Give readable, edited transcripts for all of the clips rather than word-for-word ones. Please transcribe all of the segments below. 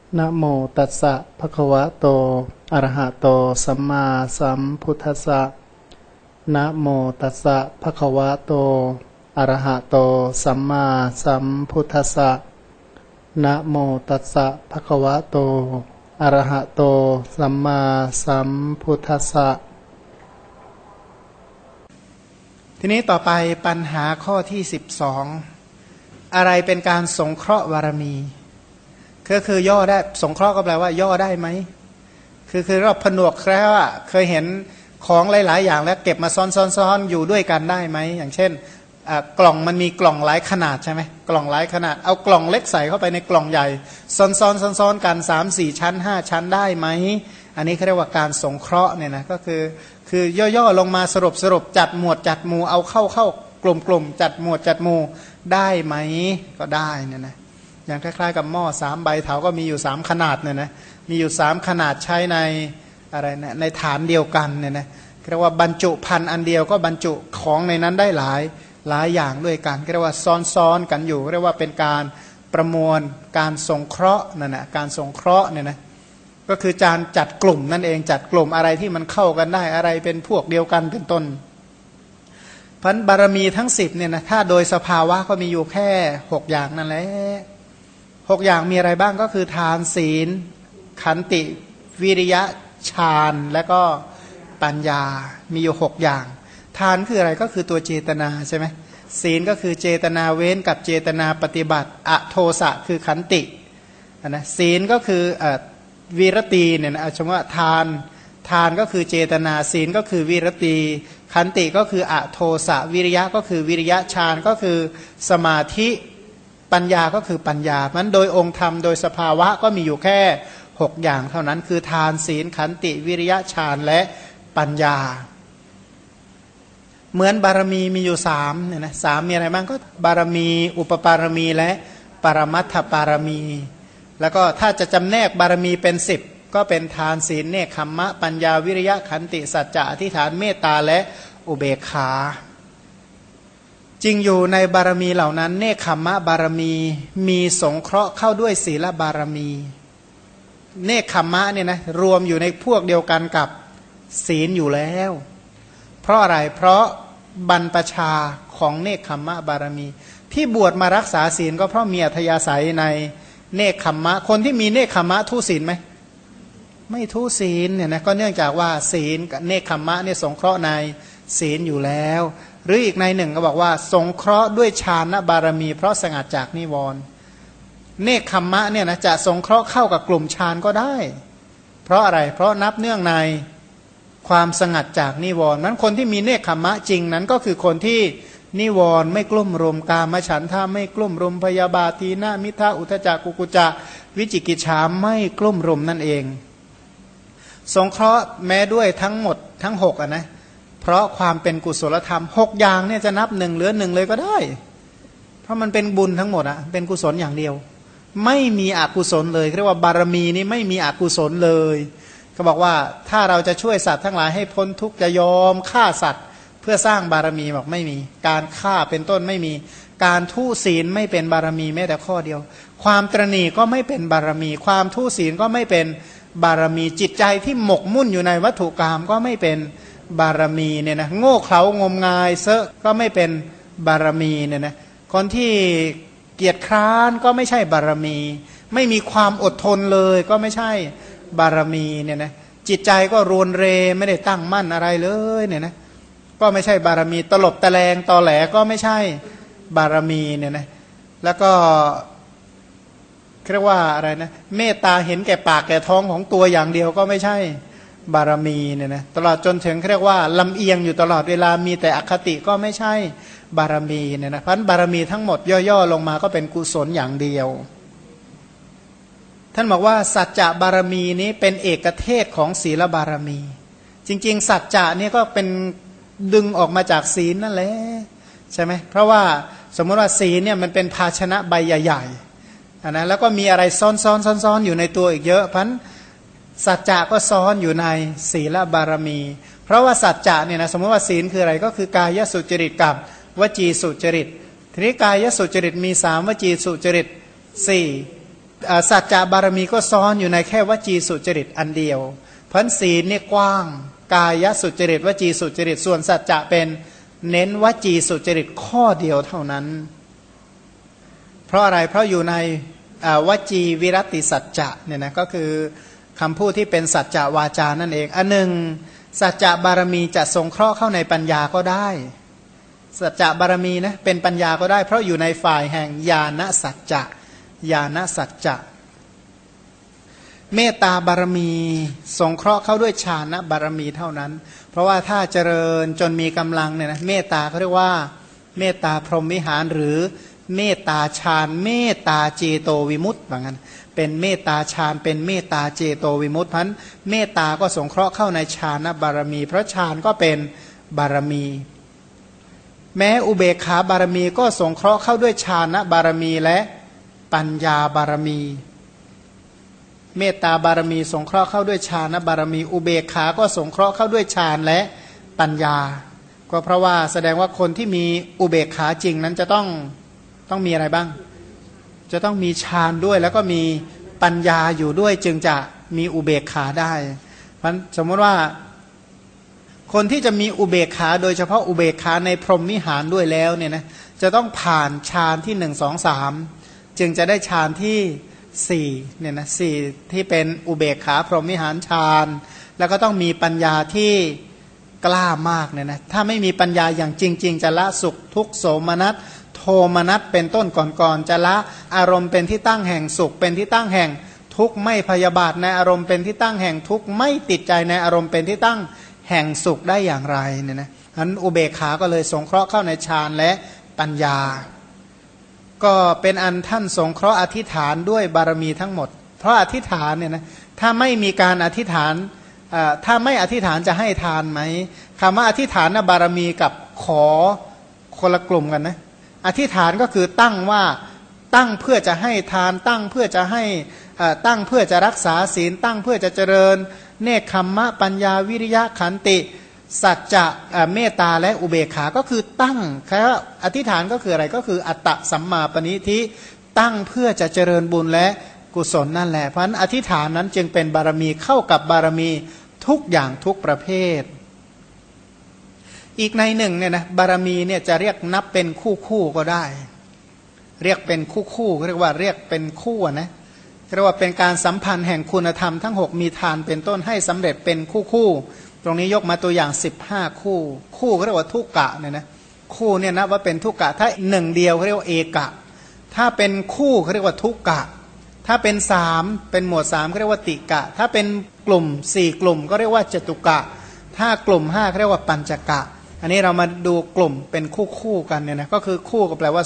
นะโมตัสสะภะคะวะโตอะระหะโตสัมมาสัมพุทธัสสะนะโมตัสสะภะคะวะโตอะระหะโตสัมมาสัมพุทธัสสะนะโมตัสสะภะคะวะโตอะระหะโตสัมมาสัมพุทธัสสะทีนี้ต่อไปปัญหาข้อที่12อะไรเป็นการสงเคราะห์บารมีก็คือย่อได้สงเคราะห์ก็แปลว่าย่อได้ไหมคือเราผนวกแล้วอ่ะเคยเห็นของหลายๆอย่างแล้วเก็บมาซ้อนๆอยู่ด้วยกันได้ไหมอย่างเช่นกล่องมันมีกล่องหลายขนาดใช่ไหมกล่องหลายขนาดเอากล่องเล็กใส่เข้าไปในกล่องใหญ่ซ้อนกัน3-4 ชั้น5ชั้นได้ไหมอันนี้เขาเรียกว่าการสงเคราะห์เนี่ยนะก็คือย่อๆลงมาสรุปจัดหมวดจัดหมู่เอาเข้ากลุ่มจัดหมวดจัดหมู่ได้ไหมก็ได้เนี่ยนะอย่างคล้ายๆกับหม้อ3ใบเถาก็มีอยู่3ขนาดเนี่ยนะมีอยู่3ขนาดใช้ในอะไรนะในฐานเดียวกันเนี่ยนะเรียกว่าบรรจุพันอันเดียวก็บรรจุของในนั้นได้หลายอย่างด้วยกันเรียกว่าซ้อนกันอยู่เรียกว่าเป็นการประมวลการสงเคราะห์นั่นนะการสงเคราะห์เนี่ยนะก็คือการจัดกลุ่มนั่นเองจัดกลุ่มอะไรที่มันเข้ากันได้อะไรเป็นพวกเดียวกันเป็นต้นพันบารมีทั้ง10เนี่ยนะถ้าโดยสภาวะก็มีอยู่แค่6อย่างนั่นแหละ6อย่างมีอะไรบ้างก็คือทานศีลขันติวิริยะฌานและก็ปัญญามีอยู่6อย่างทานคืออะไรก็คือตัวเจตนาใช่ไหมศีลก็คือเจตนาเว้นกับเจตนาปฏิบัติอโทสะคือขันตินะศีลก็คือวีรตีเนี่ยนะสมมติว่าทานก็คือเจตนาศีลก็คือวีรตีขันติก็คืออโทสะวิริยะก็คือวิริยะฌานก็คือสมาธิปัญญาก็คือปัญญาเพราะฉะนั้นโดยองค์ธรรมโดยสภาวะก็มีอยู่แค่6อย่างเท่านั้นคือทานศีลขันติวิริยะฌานและปัญญาเหมือนบารมีมีอยู่3เนี่ยนะ3มีอะไรบ้างก็บารมีอุปปารมีและปรมัตถบารมีแล้วก็ถ้าจะจำแนกบารมีเป็น10ก็เป็นทานศีลเนคขมมะปัญญาวิริยะขันติสัจจะอธิษฐานเมตตาและอุเบกขาจริงอยู่ในบารมีเหล่านั้นเนคขมมะบารมีมีสงเคราะห์เข้าด้วยศีลบารมีเนคขมมะเนี่ยนะรวมอยู่ในพวกเดียวกันกับศีลอยู่แล้วเพราะอะไรเพราะบรรพชาของเนคขมมะบารมีที่บวชมารักษาศีลก็เพราะมีอัธยาศัยในเนคขมมะคนที่มีเนคขมมะทุศีลไหมไม่ทุศีลเนี่ยนะก็เนื่องจากว่าศีลกับเนคขมมะเนี่ยสงเคราะห์ในศีลอยู่แล้วหรืออีกในหนึ่งก็บอกว่าสงเคราะห์ด้วยฌานบารมีเพราะสงัดจากนิวรณ์เนคขมมะเนี่ยนะจะสงเคราะห์เข้ากับกลุ่มฌานก็ได้เพราะอะไรเพราะนับเนื่องในความสงัดจากนิวรณ์นั้นคนที่มีเนคขมมะจริงนั้นก็คือคนที่นิวรณ์ไม่กลุ่มรุมกามฉันทะไม่กลุ่มรุมพยาบาทีนะมิทะอุทจักกุกุจะวิจิกิจฉาไม่กลุ่มรุมนั่นเองสงเคราะห์แม้ด้วยทั้งหมดทั้ง6นะเพราะความเป็นกุศลธรรม6อย่างเนี่ยจะนับ1เหลือ1เลยก็ได้เพราะมันเป็นบุญทั้งหมดอะเป็นกุศลอย่างเดียวไม่มีอกุศลเลยเรียกว่าบารมีนี้ไม่มีอกุศลเลยเขาบอกว่าถ้าเราจะช่วยสัตว์ทั้งหลายให้พ้นทุกข์จะยอมฆ่าสัตว์เพื่อสร้างบารมีบอกไม่มีการฆ่าเป็นต้นไม่มีการทุศีลไม่เป็นบารมีแม้แต่ข้อเดียวความตระหนี่ก็ไม่เป็นบารมีความทุศีลก็ไม่เป็นบารมีจิตใจที่หมกมุ่นอยู่ในวัตถุกรรมก็ไม่เป็นบารมีเนี่ยนะโง่เขลางมงายเซอะก็ไม่เป็นบารมีเนี่ยนะคนที่เกียจคร้านก็ไม่ใช่บารมีไม่มีความอดทนเลยก็ไม่ใช่บารมีเนี่ยนะจิตใจก็รวนเรไม่ได้ตั้งมั่นอะไรเลยเนี่ยนะก็ไม่ใช่บารมีตลบตะแลงตอแหลก็ไม่ใช่บารมีเนี่ยนะแล้วก็เรียกว่าอะไรนะเมตตาเห็นแก่ปากแก่ท้องของตัวอย่างเดียวก็ไม่ใช่บารมีเนี่ยนะตลอดจนถึงเรียกว่าลำเอียงอยู่ตลอดเวลามีแต่อคติก็ไม่ใช่บารมีเนี่ยนะเพราะบารมีทั้งหมดย่อๆลงมาก็เป็นกุศลอย่างเดียวท่านบอกว่าสัจจะบารมีนี้เป็นเอกเทศของศีลบารมีจริงๆสัจจะนี่ก็เป็นดึงออกมาจากศีลนั่นแหละใช่ไหมเพราะว่าสมมติว่าศีลเนี่ยมันเป็นภาชนะใบใหญ่ๆนะแล้วก็มีอะไรซ้อนอยู่ในตัวอีกเยอะเพราะสัจจะก็ซ้อนอยู่ในศีลบารมีเพราะว่าสัจจะเนี่ยนะสมมติว่าศีลคืออะไรก็คือกายสุจริตกับวจีสุจริตทีนี้กายสุจริตมี3วจีสุจริต4 สัจจะบารมีก็ซ้อนอยู่ในแค่วจีสุจริตอันเดียวเพราะศีลเนี่ยกว้างกายสุจริตวจีสุจริตส่วนสัจจะเป็นเน้นวจีสุจริตข้อเดียวเท่านั้นเพราะอะไรเพราะอยู่ในวจีวิรติสัจจะเนี่ยนะก็คือคำพูดที่เป็นสัจจะวาจานั่นเองอันหนึ่งสัจจะบารมีจะสงเคราะห์เข้าในปัญญาก็ได้สัจจะบารมีนะเป็นปัญญาก็ได้เพราะอยู่ในฝ่ายแห่งญาณสัจจะญาณสัจจะเมตตาบารมีสงเคราะห์เข้าด้วยฌานบารมีเท่านั้นเพราะว่าถ้าเจริญจนมีกำลังเนี่ยนะเมตตาเขาเรียกว่าเมตตาพรหมวิหารหรือเมตตาฌานเมตตาเจโตวิมุตติว่างั้นเป็นเมตตาฌานเป็นเมตตาเจโตวิมุตติพันเมตตาก็สงเคราะห์เข้าในฌานบารมีเพราะฌานก็เป็นบารมีแม้อุเบกขาบารมีก็สงเคราะห์เข้าด้วยฌานบารมีและปัญญาบารมีเมตตาบารมีสงเคราะห์เข้าด้วยฌานบารมีอุเบกขาก็สงเคราะห์เข้าด้วยฌานและปัญญาก็เพราะว่าแสดงว่าคนที่มีอุเบกขาจริงนั้นจะต้องมีอะไรบ้างจะต้องมีฌานด้วยแล้วก็มีปัญญาอยู่ด้วยจึงจะมีอุเบกขาได้เพราะสมมติว่าคนที่จะมีอุเบกขาโดยเฉพาะอุเบกขาในพรหมวิหารด้วยแล้วเนี่ยนะจะต้องผ่านฌานที่1 2 3จึงจะได้ฌานที่4เนี่ยนะ4ที่เป็นอุเบกขาพรหมวิหารฌานแล้วก็ต้องมีปัญญาที่กล้ามากเนี่ยนะถ้าไม่มีปัญญาอย่างจริงๆจะละสุขทุกข์โสมนัสโทมนัสเป็นต้นก่อนๆจะละอารมณ์เป็นที่ตั้งแห่งสุขเป็นที่ตั้งแห่งทุกข์ไม่พยาบาทในอารมณ์เป็นที่ตั้งแห่งทุกข์ไม่ติดใจในอารมณ์เป็นที่ตั้งแห่งสุขได้อย่างไรเนี่ยนะฉะนั้นอุเบกขาก็เลยสงเคราะห์เข้าในฌานและปัญญาก็เป็นอันท่านสงเคราะห์อธิษฐานด้วยบารมีทั้งหมดเพราะอธิษฐานเนี่ยนะถ้าไม่มีการอธิษฐานถ้าไม่อธิษฐานจะให้ทานไหมคำว่าอธิษฐานบารมีกับขอคนละกลุ่มกันนะอธิษฐานก็คือตั้งว่าตั้งเพื่อจะให้ทานตั้งเพื่อจะให้ตั้งเพื่อจะรักษาศีลตั้งเพื่อจะเจริญเนคขมมะปัญญาวิริยะขันติสัจจะเมตตาและอุเบกขาก็คือตั้งแค่อธิษฐานก็คืออะไรก็คืออัตตสัมมาปณิธิตั้งเพื่อจะเจริญบุญและกุศลนั่นแหละเพราะฉะนั้นอธิษฐานนั้นจึงเป็นบารมีเข้ากับบารมีทุกอย่างทุกประเภทอีกในหนึ่งเนี่ยนะบารมีเนี่ยจะเรียกนับเป็นคู่ก็ได้เรียกเป็นคู่เรียกว่าเรียกเป็นคู่นะเรียกว่าเป็นการสัมพันธ์แห่งคุณธรรมทั้ง6มีทานเป็นต้นให้สำเร็จเป็นคู่ตรงนี้ยกมาตัวอย่าง15คู่เรียกว่าทุกกะเนี่ยนะคู่เนี่ยนับว่าเป็นทุกกะถ้าหนึ่งเดียวเรียกว่าเอกะถ้าเป็นคู่เขาเรียกว่าทุกกะถ้าเป็น3เป็นหมวด3เขาเรียกว่าติกะถ้าเป็นกลุ่ม4กลุ่มก็เรียกว่าจตุกะถ้ากลุ่ม5เขาเรียกว่าปัญจกะอันนี้เรามาดูกลุ่มเป็นคู่กันเนี่ยนะก็คือคู่ก็แปลว่า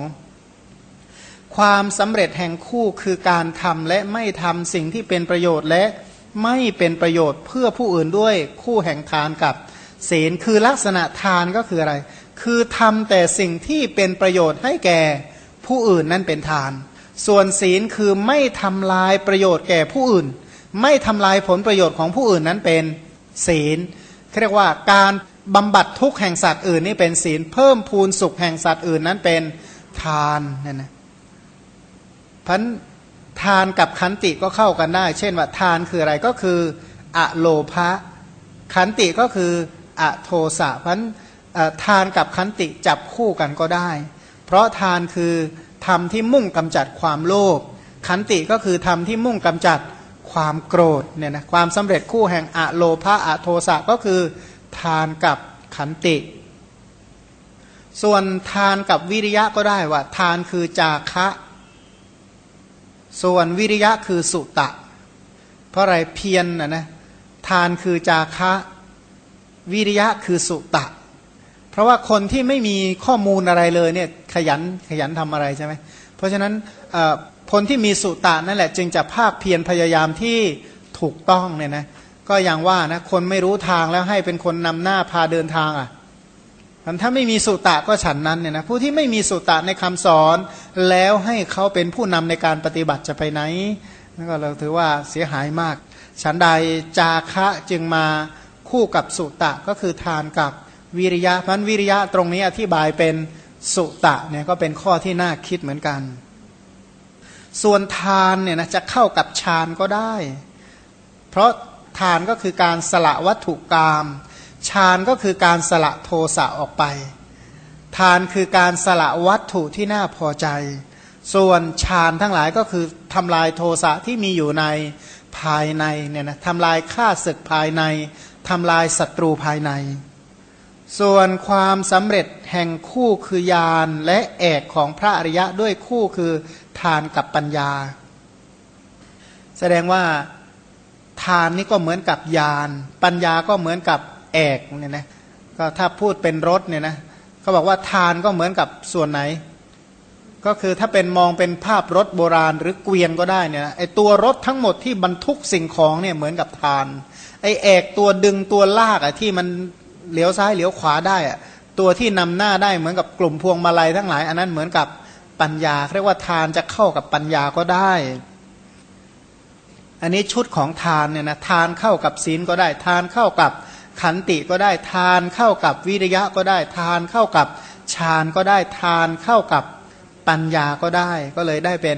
2ความสำเร็จแห่งคู่คือการทำและไม่ทำสิ่งที่เป็นประโยชน์และไม่เป็นประโยชน์เพื่อผู้อื่นด้วยคู่แห่งทานกับศีลคือลักษณะทานก็คืออะไรคือทำแต่สิ่งที่เป็นประโยชน์ให้แก่ผู้อื่นนั่นเป็นทานส่วนศีลคือไม่ทำลายประโยชน์แก่ผู้อื่นไม่ทำลายผลประโยชน์ของผู้อื่นนั้นเป็นศีลเรียกว่าการบำบัดทุกข์แห่งสัตว์อื่นนี่เป็นศีลเพิ่มพูนสุขแห่งสัตว์อื่นนั้นเป็นทานเนี่ยนะพันทานกับขันติก็เข้ากันได้เช่นว่าทานคืออะไรก็คืออโลภะขันติก็คืออโทสะพันทานกับขันติจับคู่กันก็ได้เพราะทานคือธรรมที่มุ่งกำจัดความโลภขันติก็คือธรรมที่มุ่งกำจัดความโกรธเนี่ยนะความสำเร็จคู่แห่งอโลภะอโทสะก็คือทานกับขันติส่วนทานกับวิริยะก็ได้ว่าทานคือจาคะส่วนวิริยะคือสุตะเพราะอะไรเพียรนะทานคือจาคะวิริยะคือสุตะเพราะว่าคนที่ไม่มีข้อมูลอะไรเลยเนี่ยขยันทำอะไรใช่ไหมเพราะฉะนั้นคนที่มีสุตะนั่นแหละจึงจะภาคเพียรพยายามที่ถูกต้องเนี่ยนะก็อย่างว่านะคนไม่รู้ทางแล้วให้เป็นคนนำหน้าพาเดินทางถ้าไม่มีสุตะก็ฉันนั้นเนี่ยนะผู้ที่ไม่มีสุตะในคำสอนแล้วให้เขาเป็นผู้นำในการปฏิบัติจะไปไหนนั่นก็เราถือว่าเสียหายมากฉันใดจาคะจึงมาคู่กับสุตะก็คือทานกับวิริยะเพราะวิริยะตรงนี้อธิบายเป็นสุตะเนี่ยก็เป็นข้อที่น่าคิดเหมือนกันส่วนทานเนี่ยนะจะเข้ากับฌานก็ได้เพราะทานก็คือการสละวัตถุกรรมฌานก็คือการสละโทสะออกไปทานคือการสละวัตถุที่น่าพอใจส่วนฌานทั้งหลายก็คือทำลายโทสะที่มีอยู่ในภายในเนี่ยนะทำลายข้าศึกภายในทำลายศัตรูภายในส่วนความสำเร็จแห่งคู่คือญาณและเอกของพระอริยะด้วยคู่คือทานกับปัญญาแสดงว่าทานนี่ก็เหมือนกับญาณปัญญาก็เหมือนกับเอกเนี่ยนะก็ถ้าพูดเป็นรถเนี่ยนะเขาบอกว่าทานก็เหมือนกับส่วนไหนก็คือถ้าเป็นมองเป็นภาพรถโบราณหรือเกวียนก็ได้เนี่ยไอตัวรถทั้งหมดที่บรรทุกสิ่งของเนี่ยเหมือนกับทานไอเอกตัวดึงตัวลากที่มันเลี้ยวซ้ายเลี้ยวขวาได้ตัวที่นำหน้าได้เหมือนกับกลุ่มพวงมาลัยทั้งหลายอันนั้นเหมือนกับปัญญาเรียกว่าทานจะเข้ากับปัญญาก็ได้อันนี้ชุดของทานเนี่ยนะทานเข้ากับศีลก็ได้ทานเข้ากับขันติก็ได้ทานเข้ากับวิริยะก็ได้ทานเข้ากับฌานก็ได้ทานเข้ากับปัญญาก็ได้ก็เลยได้เป็น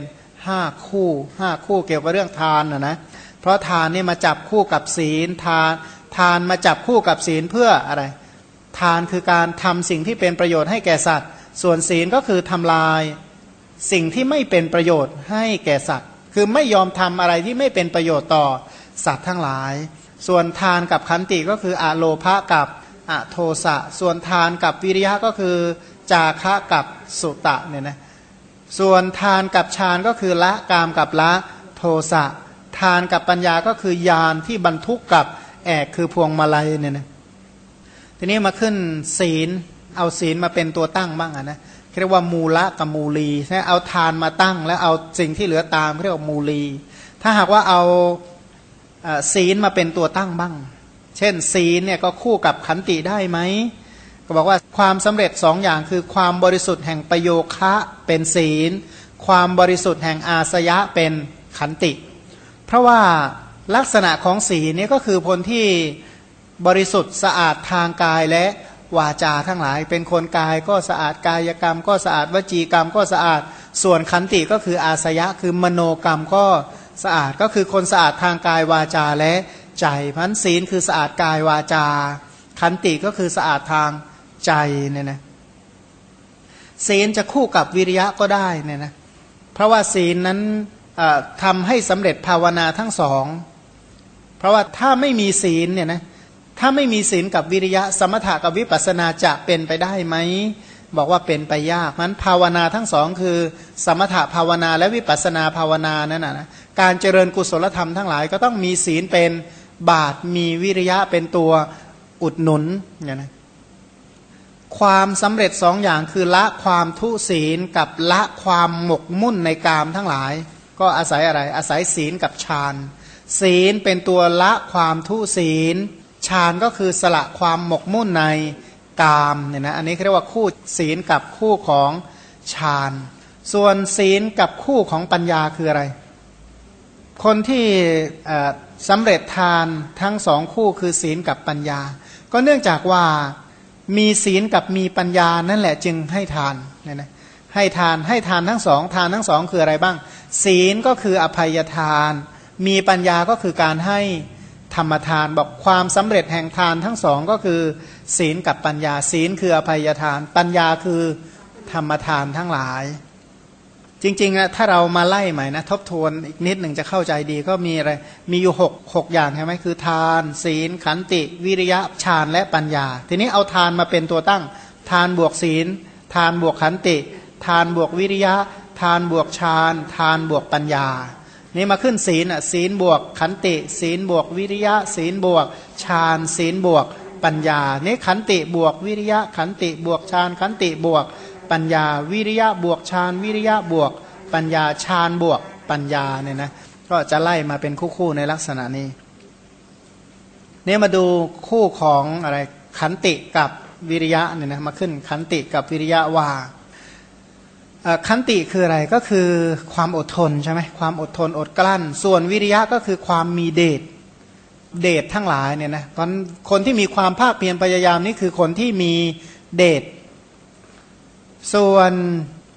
5คู่เกี่ยวกับเรื่องทานนะเพราะทานนี่มาจับคู่กับศีลทานมาจับคู่กับศีลเพื่ออะไรทานคือการทำสิ่งที่เป็นประโยชน์ให้แก่สัตว์ส่วนศีลก็คือทำลายสิ่งที่ไม่เป็นประโยชน์ให้แก่สัตว์คือไม่ยอมทำอะไรที่ไม่เป็นประโยชน์ต่อสัตว์ทั้งหลายส่วนทานกับขันติก็คืออะโลภะกับอะโทสะส่วนทานกับวิริยะก็คือจาคะกับสุตะเนี่ยนะส่วนทานกับฌานก็คือละกามกับละโทสะทานกับปัญญาก็คือญาณที่บรรทุกกับแอกคือพวงมาลัยเนี่ยนะทีนี้มาขึ้นศีลเอาศีลมาเป็นตัวตั้งบ้างนะเรียกว่ามูละกับมูลีเอาทานมาตั้งแล้วเอาสิ่งที่เหลือตามเรียกว่ามูลีถ้าหากว่าเอาศีลมาเป็นตัวตั้งบ้างเช่นศีลเนี่ยก็คู่กับขันติได้ไหมก็บอกว่าความสำเร็จ2 อย่างคือความบริสุทธิ์แห่งประโยคะเป็นศีลความบริสุทธิ์แห่งอาสยะเป็นขันติเพราะว่าลักษณะของศีลนี้ก็คือคนที่บริสุทธิ์สะอาดทางกายและวาจาทั้งหลายเป็นคนกายก็สะอาดกายกรรมก็สะอาดวจีกรรมก็สะอาดส่วนขันติก็คืออาสยะคือมโนกรรมก็สะอาดก็คือคนสะอาดทางกายวาจาและใจพันศีลคือสะอาดกายวาจาขันติก็คือสะอาดทางใจเนี่ยนะศีลจะคู่กับวิริยะก็ได้เนี่ยนะเพราะว่าศีลนั้นทำให้สำเร็จภาวนาทั้งสองเพราะว่าถ้าไม่มีศีลเนี่ยนะถ้าไม่มีศีลกับวิริยะสมถะกับวิปัสสนาจะเป็นไปได้ไหมบอกว่าเป็นไปยากนั้นภาวนาทั้งสองคือสมถะภาวนาและวิปัสสนาภาวนานั่นนะการเจริญกุศลธรรมทั้งหลายก็ต้องมีศีลเป็นบาตรมีวิริยะเป็นตัวอุดหนุนเนี่ยนะความสำเร็จ2 อย่างคือละความทุศีลกับละความหมกมุ่นในกามทั้งหลายก็อาศัยอะไรอาศัยศีลกับฌานศีลเป็นตัวละความทุศีลฌานก็คือสละความหมกมุ่นในกามเนี่ยนะอันนี้เรียกว่าคู่ศีลกับคู่ของฌานส่วนศีลกับคู่ของปัญญาคืออะไรคนที่สำเร็จทานทั้ง2 คู่คือศีลกับปัญญาก็เนื่องจากว่ามีศีลกับมีปัญญานั่นแหละจึงให้ทานเนี่ยนะให้ทานทั้งสองทานทั้งสองคืออะไรบ้างศีลก็คืออภัยทานมีปัญญาก็คือการให้ธรรมทานบอกความสำเร็จแห่งทานทั้งสองก็คือศีลกับปัญญาศีลคืออภัยทานปัญญาคือธรรมทานทั้งหลายจริงๆนะถ้าเรามาไล่ใหม่นะทบทวนอีกนิดหนึ่งจะเข้าใจดีก็มีอะไรมีอยู่6อย่างใช่ไหมคือทานศีลขันติวิริยะฌานและปัญญาทีนี้เอาทานมาเป็นตัวตั้งทานบวกศีลทานบวกขันติทานบวกวิริยะทานบวกฌานทานบวกปัญญานี่มาขึ้นศีลศีลบวกขันติศีลบวกวิริยะศีลบวกฌานศีลบวกปัญญานี่ขันติบวกวิริยะขันติบวกฌานขันติบวกปัญญาวิริยะบวกฌานวิริยะบวกปัญญาฌานบวกปัญญาเนี่ยนะก็จะไล่มาเป็นคู่ๆในลักษณะนี้เนี่ยมาดูคู่ของอะไรขันติกับวิริยะเนี่ยนะมาขึ้นขันติกับวิริยะว่าขันติคืออะไรก็คือความอดทนใช่ไหมความอดทนอดกลั้นส่วนวิริยะก็คือความมีเดชทั้งหลายเนี่ยนะเพราะคนที่มีความภาคเพียรพยายามนี่คือคนที่มีเดชส่วน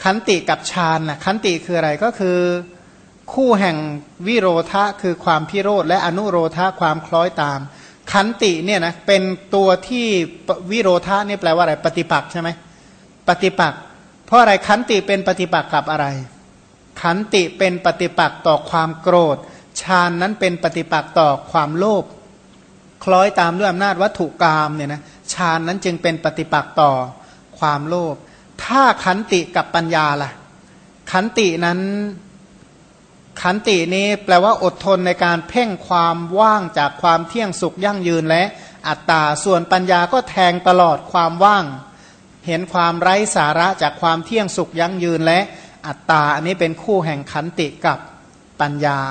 ขันติกับฌานนะขันติคืออะไรก็คือคู่แห่งวิโรธะคือความพิโรธและอนุโรธะความคล้อยตามขันติเนี่ยนะเป็นตัวที่วิโรธะนี่แปลว่าอะไรปฏิปักษ์ใช่ไหมปฏิปักษ์เพราะอะไรขันติเป็นปฏิปักษ์กับอะไรขันติเป็นปฏิปักษ์ต่อความโกรธฌานนั้นเป็นปฏิปักษ์ต่อความโลภคล้อยตามด้วยอำนาจวัตถุกรรมเนี่ยนะฌานนั้นจึงเป็นปฏิปักษ์ต่อความโลภถ้าขันติกับปัญญาล่ะขันตินั้นขันตินี้แปลว่าอดทนในการเพ่งความว่างจากความเที่ยงสุขยั่งยืนและอัตตาส่วนปัญญาก็แทงตลอดความว่างเห็นความไร้สาระจากความเที่ยงสุขยั่งยืนและอัตตาอันนี้เป็นคู่แห่งขันติกับปัญญา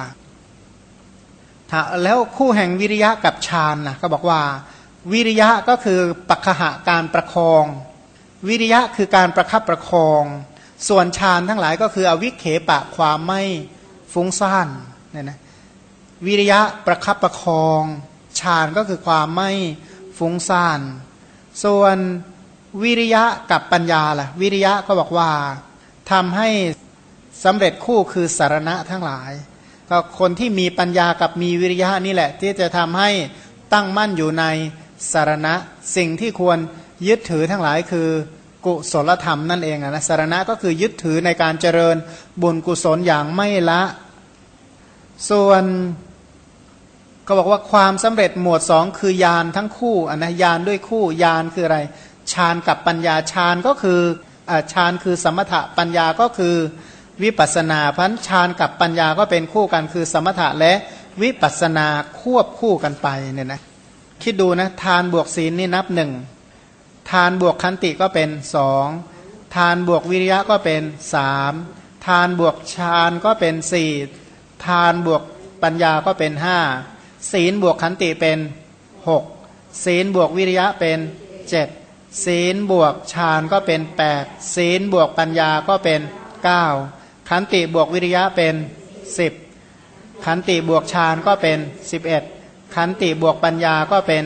แล้วคู่แห่งวิริยะกับฌานนะก็บอกว่าวิริยะก็คือปัจขะการประคองวิริยะคือการประคับประคองส่วนฌานทั้งหลายก็คืออวิเคปะความไม่ฟุ้งซ่านเนี่ยนะวิริยะประคับประคองฌานก็คือความไม่ฟุ้งซ่านส่วนวิริยะกับปัญญาล่ะวิริยะก็บอกว่าทำให้สำเร็จคู่คือสารณะทั้งหลายก็คนที่มีปัญญากับมีวิริยะนี่แหละที่จะทำให้ตั้งมั่นอยู่ในสารณะสิ่งที่ควรยึดถือทั้งหลายคือกุศลธรรมนั่นเองนะสารณะก็คือยึดถือในการเจริญบุญกุศลอย่างไม่ละส่วนก็บอกว่าความสำเร็จหมวดสองคือญาณทั้งคู่นะญาณด้วยคู่ญาณคืออะไรฌานกับปัญญาฌานก็คือฌานคือสมถะปัญญาก็คือวิปัสสนาพันฌานกับปัญญาก็เป็นคู่กันคือสมถะและวิปัสสนาควบคู่กันไปเนี่ยนะคิดดูนะทานบวกศีลนี่นับหนึ่งทานบวกขันติก็เป็นสองทานบวกวิริยะก็เป็นสามทานบวกฌานก็เป็นสี่ทานบวกปัญญาก็เป็นห้าศีลบวกขันติเป็นหกศีลบวกวิริยะเป็นเจ็ดศีลบวกฌานก็เป็นแปดศีลบวกปัญญาก็เป็นเก้าขันติบวกวิริยะเป็น10ขันติบวกฌานก็เป็น11ขันติบวกปัญญาก็เป็น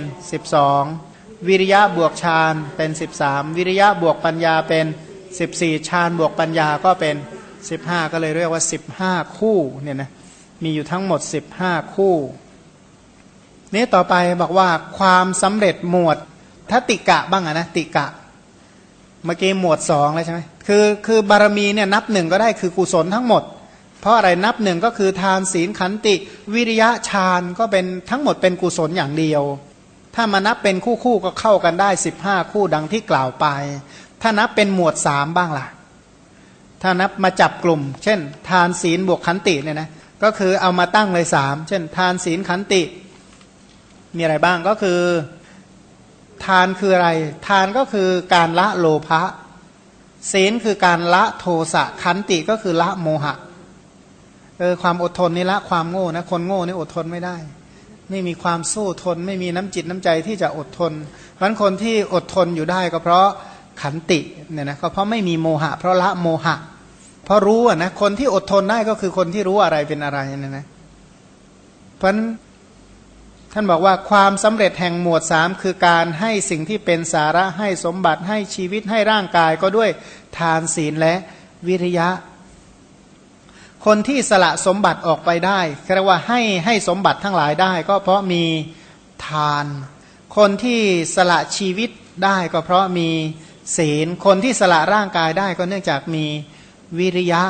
12วิริยะบวกฌานเป็น13วิริยะบวกปัญญาเป็น14ฌานบวกปัญญาก็เป็น15ก็เลยเรียกว่า15คู่เนี่ยนะมีอยู่ทั้งหมด15คู่นี้ต่อไปบอกว่าความสำเร็จหมวดทัติกะบ้างนะติกะเมื่อกี้หมวดสองแล้วใช่ไหมคือบารมีเนี่ยนับหนึ่งก็ได้คือกุศลทั้งหมดเพราะอะไรนับหนึ่งก็คือทานศีลขันติวิริยะฌานก็เป็นทั้งหมดเป็นกุศลอย่างเดียวถ้ามานับเป็นคู่ก็เข้ากันได้15คู่ดังที่กล่าวไปถ้านับเป็นหมวด3บ้างล่ะถ้านับมาจับกลุ่มเช่นทานศีลบวกขันติเนี่ยนะก็คือเอามาตั้งเลย3เช่นทานศีลขันติมีอะไรบ้างก็คือทานคืออะไรทานก็คือการละโลภะศีลคือการละโทสะขันติก็คือละโมหะความอดทนนี่ละความโง่นะคนโง่นี่อดทนไม่ได้ไม่มีความสู้ทนไม่มีน้ำจิตน้ำใจที่จะอดทนเพราะฉะนั้นคนที่อดทนอยู่ได้ก็เพราะขันติเนี่ยนะก็เพราะไม่มีโมหะเพราะละโมหะเพราะรู้นะคนที่อดทนได้ก็คือคนที่รู้อะไรเป็นอะไรเนี่ยนะเพราะฉะนั้นท่านบอกว่าความสำเร็จแห่งหมวด3คือการให้สิ่งที่เป็นสาระให้สมบัติให้ชีวิตให้ร่างกายก็ด้วยทานศีลและวิริยะคนที่สละสมบัติออกไปได้เรียกว่าให้สมบัติทั้งหลายได้ก็เพราะมีทานคนที่สละชีวิตได้ก็เพราะมีศีลคนที่สละร่างกายได้ก็เนื่องจากมีวิริยะ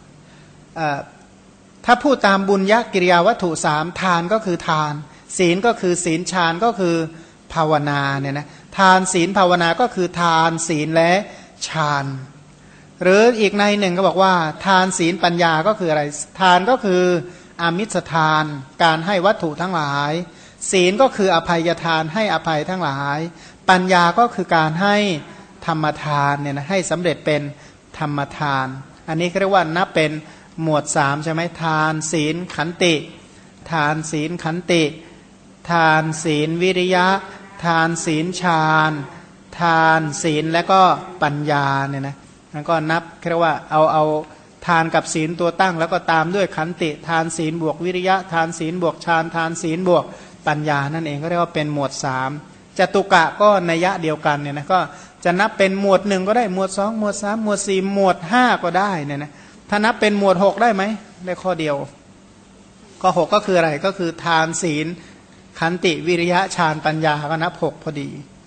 ถ้าพูดตามบุญญกิริยาวัตถุ3ทานก็คือทานศีลก็คือศีลฌานก็คือภาวนาเนี่ยนะทานศีลภาวนาก็คือทานศีลและฌานหรืออีกในหนึ่งก็บอกว่าทานศีลปัญญาก็คืออะไรทานก็คืออามิสทานการให้วัตถุทั้งหลายศีลก็คืออภัยทานให้อภัยทั้งหลายปัญญาก็คือการให้ธรรมทานเนี่ยนะให้สำเร็จเป็นธรรมทานอันนี้เรียกว่านับเป็นหมวด3ใช่ไหมทานศีลขันติทานศีลขันติทานศีลวิริยะทานศีลฌานทานศีลและก็ปัญญาเนี่ยนะแล้วก็นับเรียกว่าเอาทานกับศีลตัวตั้งแล้วก็ตามด้วยขันติทานศีลบวกวิริยะทานศีลบวกฌานทานศีลบวกปัญญานั่นเองก็เรียกว่าเป็นหมวด3จตุกะก็นัยยะเดียวกันเนี่ยนะก็จะนับเป็นหมวดหนึ่งก็ได้หมวดสองหมวดสามหมวดสี่หมวดห้าก็ได้เนี่ยนะถ้านับเป็นหมวดหกได้ไหมได้ข้อเดียวก็หกก็คืออะไรก็คือทานศีลขันติวิริยะฌานปัญญาก็นับหกพอดี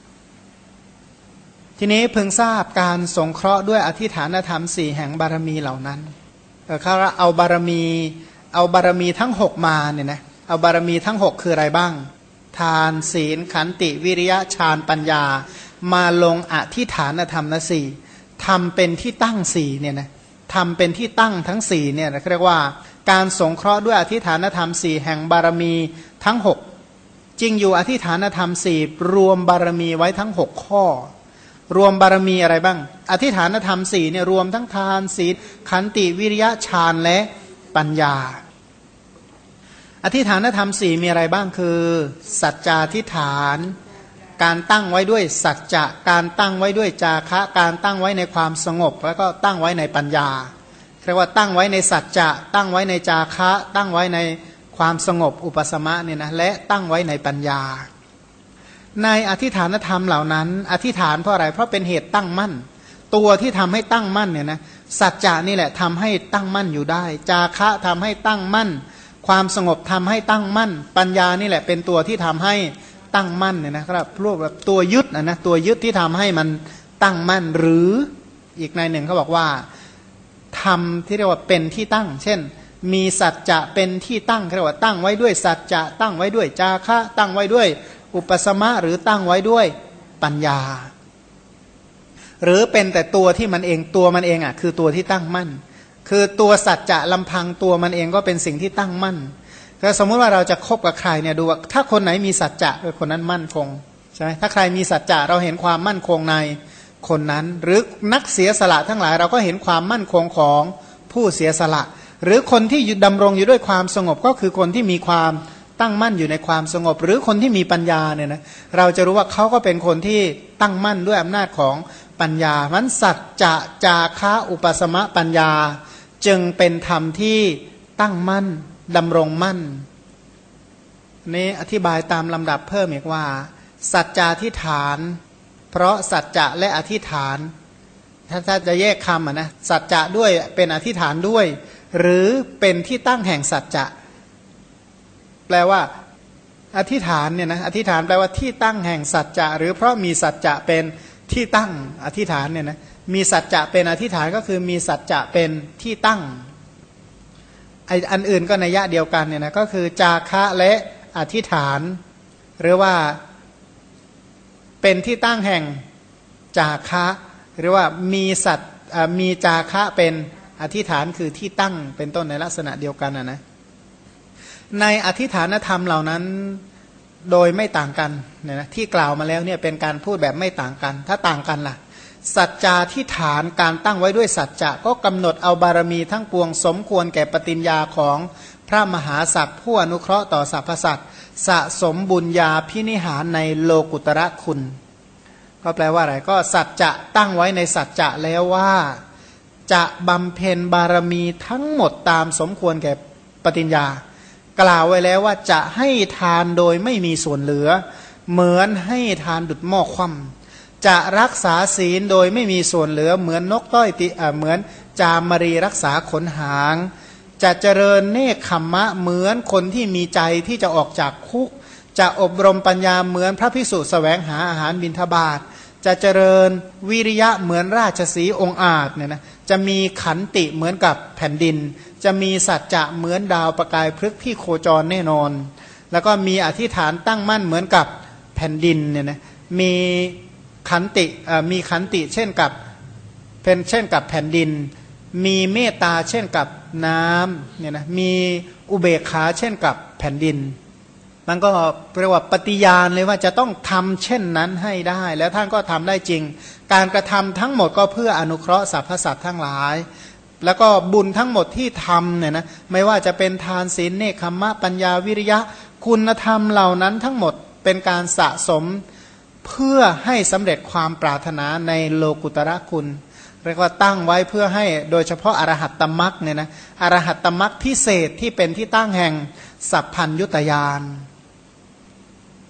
ทีนี้พึงทราบการสงเคราะห์ด้วยอธิฐานธรรมสี่แห่งบารมีเหล่านั้นเขาเอาบารมีทั้งหกมาเนี่ยนะเอาบารมีทั้งหกคืออะไรบ้างทานศีลขันติวิริยะฌานปัญญามาลงอธิฐานธรรมนะสี่ทำเป็นที่ตั้งสี่เนี่ยนะทำเป็นที่ตั้งทั้งสี่เนี่ยเรียกว่าการสงเคราะห์ด้วยอธิฐานธรรมสี่แห่งบารมีทั้งหกจริงอยู่อธิฐานธรรมสี่รวมบารมีไว้ทั้งหกข้อรวมบารมีอะไรบ้างอธิฐานธรรมสี่เนี่ยรวมทั้งทานศีลขันติวิริยะฌานและปัญญาอธิฐานธรรมสี่มีอะไรบ้างคือสัจจาธิฐานการตั้งไว้ด้วยสัจจะการตั้งไว้ด้วยจาคะการตั้งไว้ในความสงบแล้วก็ตั้งไว้ในปัญญาเรียกว่าตั้งไว้ในสัจจะตั้งไว้ในจาคะตั้งไว้ในความสงบอุปสมะเนี่ยนะและตั้งไว้ในปัญญาในอธิฐานธรรมเหล่านั้นอธิฐานเพราะอะไรเพราะเป็นเหตุตั้งมั่นตัวที่ทำให้ตั้งมั่นเนี่ยนะสัจจะนี่แหละทำให้ตั้งมั่นอยู่ได้จาคะทำให้ตั้งมั่นความสงบทำให้ตั้งมั่นปัญญานี่แหละเป็นตัวที่ทำให้ตั้งมั่นเนี่ยนะครับรวบแบบตัวยึดนะตัวยึดที่ทำให้มันตั้งมั่นหรืออีกในหนึ่งเขาบอกว่าทำที่เรียกว่าเป็นที่ตั้งเช่นมีสัจจะเป็นที่ตั้งเรียกว่าตั้งไว้ด้วยสัจจะตั้งไว้ด้วยจาคะตั้งไว้ด้วยอุปสมะหรือตั้งไว้ด้วยปัญญาหรือเป็นแต่ตัวที่มันเองตัวมันเองอ่ะคือตัวที่ตั้งมั่นคือตัวสัจจะลำพังตัวมันเองก็เป็นสิ่งที่ตั้งมั่นถ้าสมมุติว่าเราจะคบกับใครเนี่ยดูว่าถ้าคนไหนมีสัจจะคนนั้นมั่นคงใช่ไหมถ้าใครมีสัจจะเราเห็นความมั่นคงในคนนั้นหรือนักเสียสละทั้งหลายเราก็เห็นความมั่นคงของผู้เสียสละหรือคนที่ดำรงอยู่ด้วยความสงบก็คือคนที่มีความตั้งมั่นอยู่ในความสงบหรือคนที่มีปัญญาเนี่ยนะเราจะรู้ว่าเขาก็เป็นคนที่ตั้งมั่นด้วยอำนาจของปัญญามันสัจจะจาคะอุปสมะปัญญาจึงเป็นธรรมที่ตั้งมั่นดำรงมั่นนี้อธิบายตามลำดับเพิ่มอีกว่าสัจจาธิฐานเพราะสัจจะและอธิฐานถ้าจะแยกคำนะสัจจะด้วยเป็นอธิฐานด้วยหรือเป็นที่ตั้งแห่งสัจจะแปลว่าอธิฐานเนี่ยนะอธิฐานแปลว่าที่ตั้งแห่งสัจจะหรือเพราะมีสัจจะเป็นที่ตั้งอธิฐานเนี่ยนะมีสัจจะเป็นอธิฐานก็คือมีสัจจะเป็นที่ตั้งไออันอื่นก็นัยยะเดียวกันเนี่ยนะก็คือจาคะและอธิฐานหรือว่าเป็นที่ตั้งแห่งจาคะหรือว่ามีจาคะเป็นอธิฐานคือที่ตั้งเป็นต้นในลักษณะเดียวกันนะในอธิฐานธรรมเหล่านั้นโดยไม่ต่างกันเนี่ยนะที่กล่าวมาแล้วเนี่ยเป็นการพูดแบบไม่ต่างกันถ้าต่างกันล่ะสัจจาธิฐานการตั้งไว้ด้วยสัจจะก็กำหนดเอาบารมีทั้งปวงสมควรแก่ปฏิญญาของพระมหาศักดิ์ผู้อนุเคราะห์ต่อสรรพสัตว์สะสมบุญญาพินิหารในโลกุตระคุณก็แปลว่าอะไรก็สัจจะตั้งไว้ในสัจจะแล้วว่าจะบำเพ็ญบารมีทั้งหมดตามสมควรแก่ปฏิญญากล่าวไว้แล้วว่าจะให้ทานโดยไม่มีส่วนเหลือเหมือนให้ทานดุจหม้อคว่ำจะรักษาศีลโดยไม่มีส่วนเหลือเหมือนนกต้อยเหมือนจามรีรักษาขนหางจะเจริญเนคขมมะเหมือนคนที่มีใจที่จะออกจากคุกจะอบรมปัญญาเหมือนพระภิกษุแสวงหาอาหารบิณฑบาตจะเจริญวิริยะเหมือนราชสีห์องค์อาจเนี่ยนะจะมีขันติเหมือนกับแผ่นดินจะมีสัจจะเหมือนดาวประกายพฤกษ์ที่โคจรแน่นอนแล้วก็มีอธิษฐานตั้งมั่นเหมือนกับแผ่นดินเนี่ยนะมีขันติเช่นกับแผ่นดินมีเมตตาเช่นกับน้ำเนี่ยนะมีอุเบกขาเช่นกับแผ่นดินมันก็เรียกว่าปฏิญาณเลยว่าจะต้องทำเช่นนั้นให้ได้แล้วท่านก็ทำได้จริงการกระทำทั้งหมดก็เพื่ออนุเคราะห์สรรพสัตว์ทั้งหลายแล้วก็บุญทั้งหมดที่ทำเนี่ยนะไม่ว่าจะเป็นทานศีลเนคขมมะปัญญาวิริยะคุณธรรมเหล่านั้นทั้งหมดเป็นการสะสมเพื่อให้สำเร็จความปรารถนาในโลกุตระคุณเรียกว่าตั้งไว้เพื่อให้โดยเฉพาะอรหัตตมรรคเนี่ยนะอรหัตตมรรคพิเศษที่เป็นที่ตั้งแห่งสัพพัญญุตญาณ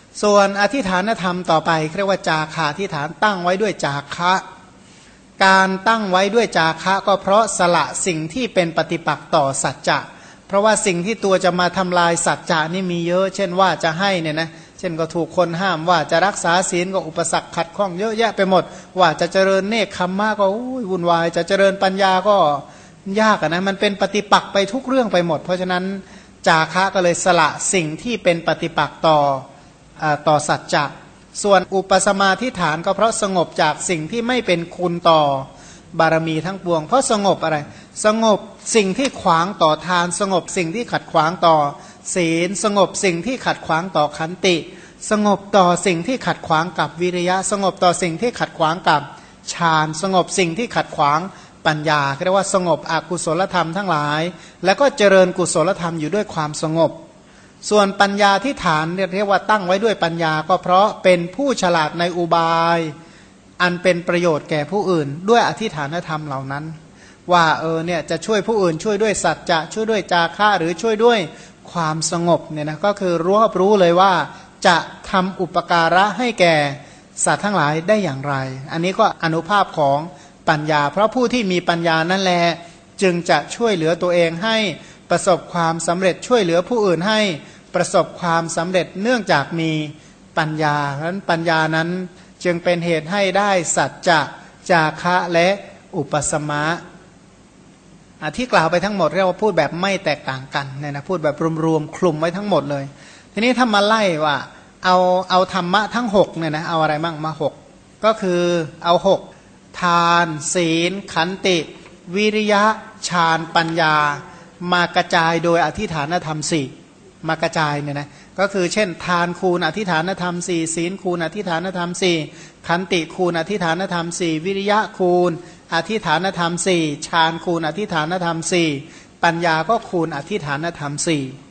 ส่วนอธิฐานธรรมต่อไปเรียกว่าจาคาธิฐานตั้งไว้ด้วยจาคะการตั้งไว้ด้วยจาคะก็เพราะสละสิ่งที่เป็นปฏิปักษ์ต่อสัจจะเพราะว่าสิ่งที่ตัวจะมาทำลายสัจจะนี่มีเยอะเช่นว่าจะให้เนี่ยนะเช่นก็ถูกคนห้ามว่าจะรักษาศีลก็อุปสรรคขัดข้องเยอะแยะไปหมดว่าจะเจริญเนคขมมะก็วุ่นวายจะเจริญปัญญาก็ยากนะมันเป็นปฏิปักษ์ไปทุกเรื่องไปหมดเพราะฉะนั้นจาคะก็เลยสละสิ่งที่เป็นปฏิปักษ์ต่อสัจจะส่วนอุปสมาธิฐานก็เพราะสงบจากสิ่งที่ไม่เป็นคุณต่อบารมีทั้งปวงเพราะสงบอะไรสงบสิ่งที่ขวางต่อทานสงบสิ่งที่ขัดขวางต่อศีลสงบสิ่งที่ขัดขวางต่อขันติสงบต่อสิ่งที่ขัดขวางกับวิริยะสงบต่อสิ่งที่ขัดขวางกับฌานสงบสิ่งที่ขัดขวางปัญญาเรียกว่าสงบอกุศลธรรมทั้งหลายแล้วก็เจริญกุศลธรรมอยู่ด้วยความสงบส่วนปัญญาที่ฐานเรียกว่าตั้งไว้ด้วยปัญญาก็เพราะเป็นผู้ฉลาดในอุบายอันเป็นประโยชน์แก่ผู้อื่นด้วยอธิฐานธรรมเหล่านั้นว่าเนี่ยจะช่วยผู้อื่นช่วยด้วยสัจจะช่วยด้วยจาคะหรือช่วยด้วยความสงบเนี่ยนะก็คือรู้เลยว่าจะทำอุปการะให้แก่สัตว์ทั้งหลายได้อย่างไรอันนี้ก็อนุภาพของปัญญาเพราะผู้ที่มีปัญญานั่นแหละจึงจะช่วยเหลือตัวเองให้ประสบความสำเร็จช่วยเหลือผู้อื่นให้ประสบความสำเร็จเนื่องจากมีปัญญาเพราะฉะนั้นปัญญานั้นจึงเป็นเหตุให้ได้สัจจะจาคะและอุปสมะที่กล่าวไปทั้งหมดเรียกว่าพูดแบบไม่แตกต่างกันเนี่ยนะพูดแบบรวมๆคลุมไว้ทั้งหมดเลยทีนี้ถ้ามาไล่ว่าเอาธรรมะทั้ง6เนี่ยนะเอาอะไรบ้างมา6ก็คือเอา6ทานศีลขันติวิริยะฌานปัญญามากระจายโดยอธิฐานธรรม4มากระจายเนี่ยนะก็คือเช่นทานคูณอธิฐานธรรม4ศีลคูณอธิฐานธรรม4ขันติคูณอธิฐานธรรม4วิริยะคูณอธิฐานธรรม4ฌานคูณอธิฐานธรรม4ปัญญาก็คูณอธิฐานธรรม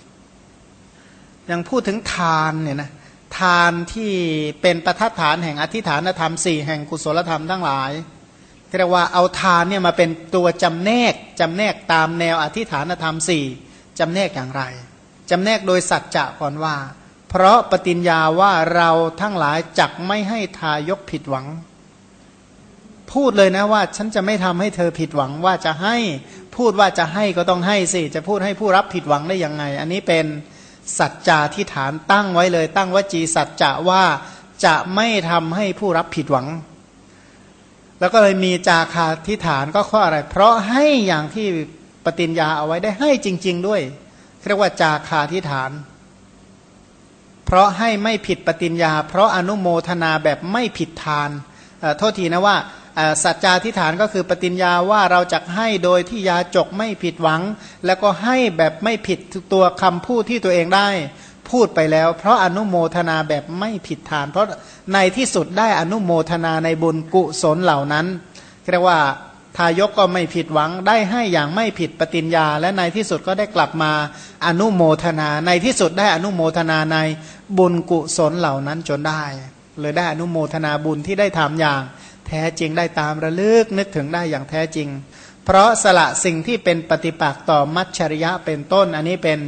4ยังพูดถึงทานเนี่ยนะทานที่เป็นประทัดฐานแห่งอธิฐานธรรม4แห่งกุศลธรรมทั้งหลายเรียกว่าเอาทานเนี่ยมาเป็นตัวจำแนกตามแนวอธิฐานธรรม4จำแนกอย่างไรจำแนกโดยสัจจะก่อนว่าเพราะปฏิญญาว่าเราทั้งหลายจักไม่ให้ทายกผิดหวังพูดเลยนะว่าฉันจะไม่ทำให้เธอผิดหวังว่าจะให้พูดว่าจะให้ก็ต้องให้สิจะพูดให้ผู้รับผิดหวังได้ยังไงอันนี้เป็นสัจจาธิฐานตั้งไว้เลยตั้งวจีสัจจะว่าจะไม่ทำให้ผู้รับผิดหวังแล้วก็เลยมีจาคาธิฐานก็ข้ออะไรเพราะให้อย่างที่ปฏิญญาเอาไว้ได้ให้จริงๆด้วยเรียกว่าจาคาธิฐานเพราะให้ไม่ผิดปฏิญญาเพราะอนุโมทนาแบบไม่ผิดทานโทษทีนะว่าสัจจาธิฐานก็คือปฏิญญาว่าเราจะให้โดยที่ยาจกไม่ผิดหวังแล้วก็ให้แบบไม่ผิดตัวคำพูดที่ตัวเองได้พูดไปแล้วเพราะอนุโมทนาแบบไม่ผิดทานเพราะในที่สุดได้อนุโมทนาในบุญกุศลเหล่านั้นเรียกว่าทายกก็ไม่ผิดหวังได้ให้อย่างไม่ผิดปฏิญญาและในที่สุดก็ได้กลับมาอนุโมทนาในที่สุดได้อนุโมทนาในบุญกุศลเหล่านั้นจนได้เลยได้อนุโมทนาบุญที่ได้ทำอย่างแท้จริงได้ตามระลึกนึกถึงได้อย่างแท้จริงเพราะสละสิ่งที่เป็นปฏิปักษ์ต่อมัจฉริยะเป็นต้นอันนี้เป็น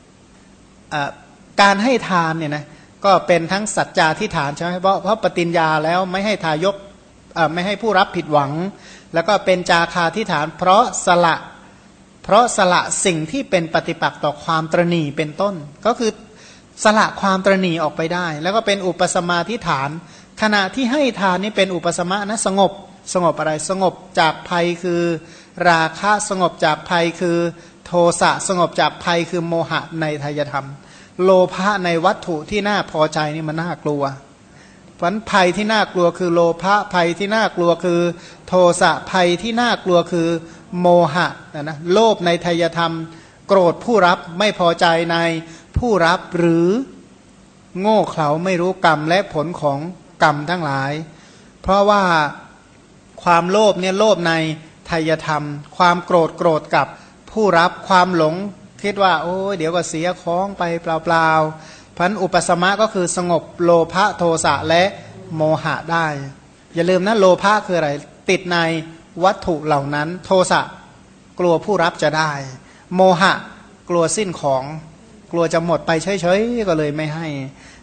การให้ทานเนี่ยนะก็เป็นทั้งสัจจาธิฐานใช่ไหมเพราะปฏิญญาแล้วไม่ให้ทายกไม่ให้ผู้รับผิดหวังแล้วก็เป็นจาคาธิฐานเพราะสละสิ่งที่เป็นปฏิปักษ์ต่อความตระหนี่เป็นต้นก็คือสละความตระหนี่ออกไปได้แล้วก็เป็นอุปสมาธิฐานขณะที่ให้ทานนี่เป็นอุปสมะนะสงบอะไรสงบจากภัยคือราคะสงบจากภัยคือโทสะสงบจากภัยคือโมหะในไทยธรรมโลภะในวัตถุที่น่าพอใจนี่มันน่ากลัวเพราะภัยที่น่ากลัวคือโลภะภัยที่น่ากลัวคือโทสะภัยที่น่ากลัวคือโมหะนะโลภในไทยธรรมโกรธผู้รับไม่พอใจในผู้รับหรือโง่เขลาไม่รู้กรรมและผลของกรรมทั้งหลายเพราะว่าความโลภเนี่ยโลภในไทยธรรมความโกรธกับผู้รับความหลงคิดว่าโอ้ยเดี๋ยวก็เสียของไปเปล่าๆพันอุปสมะก็คือสงบโลภะโทสะและโมหะได้อย่าลืมนะโลภะคืออะไรติดในวัตถุเหล่านั้นโทสะกลัวผู้รับจะได้โมหะกลัวสิ้นของกลัวจะหมดไปเฉยๆก็เลยไม่ให้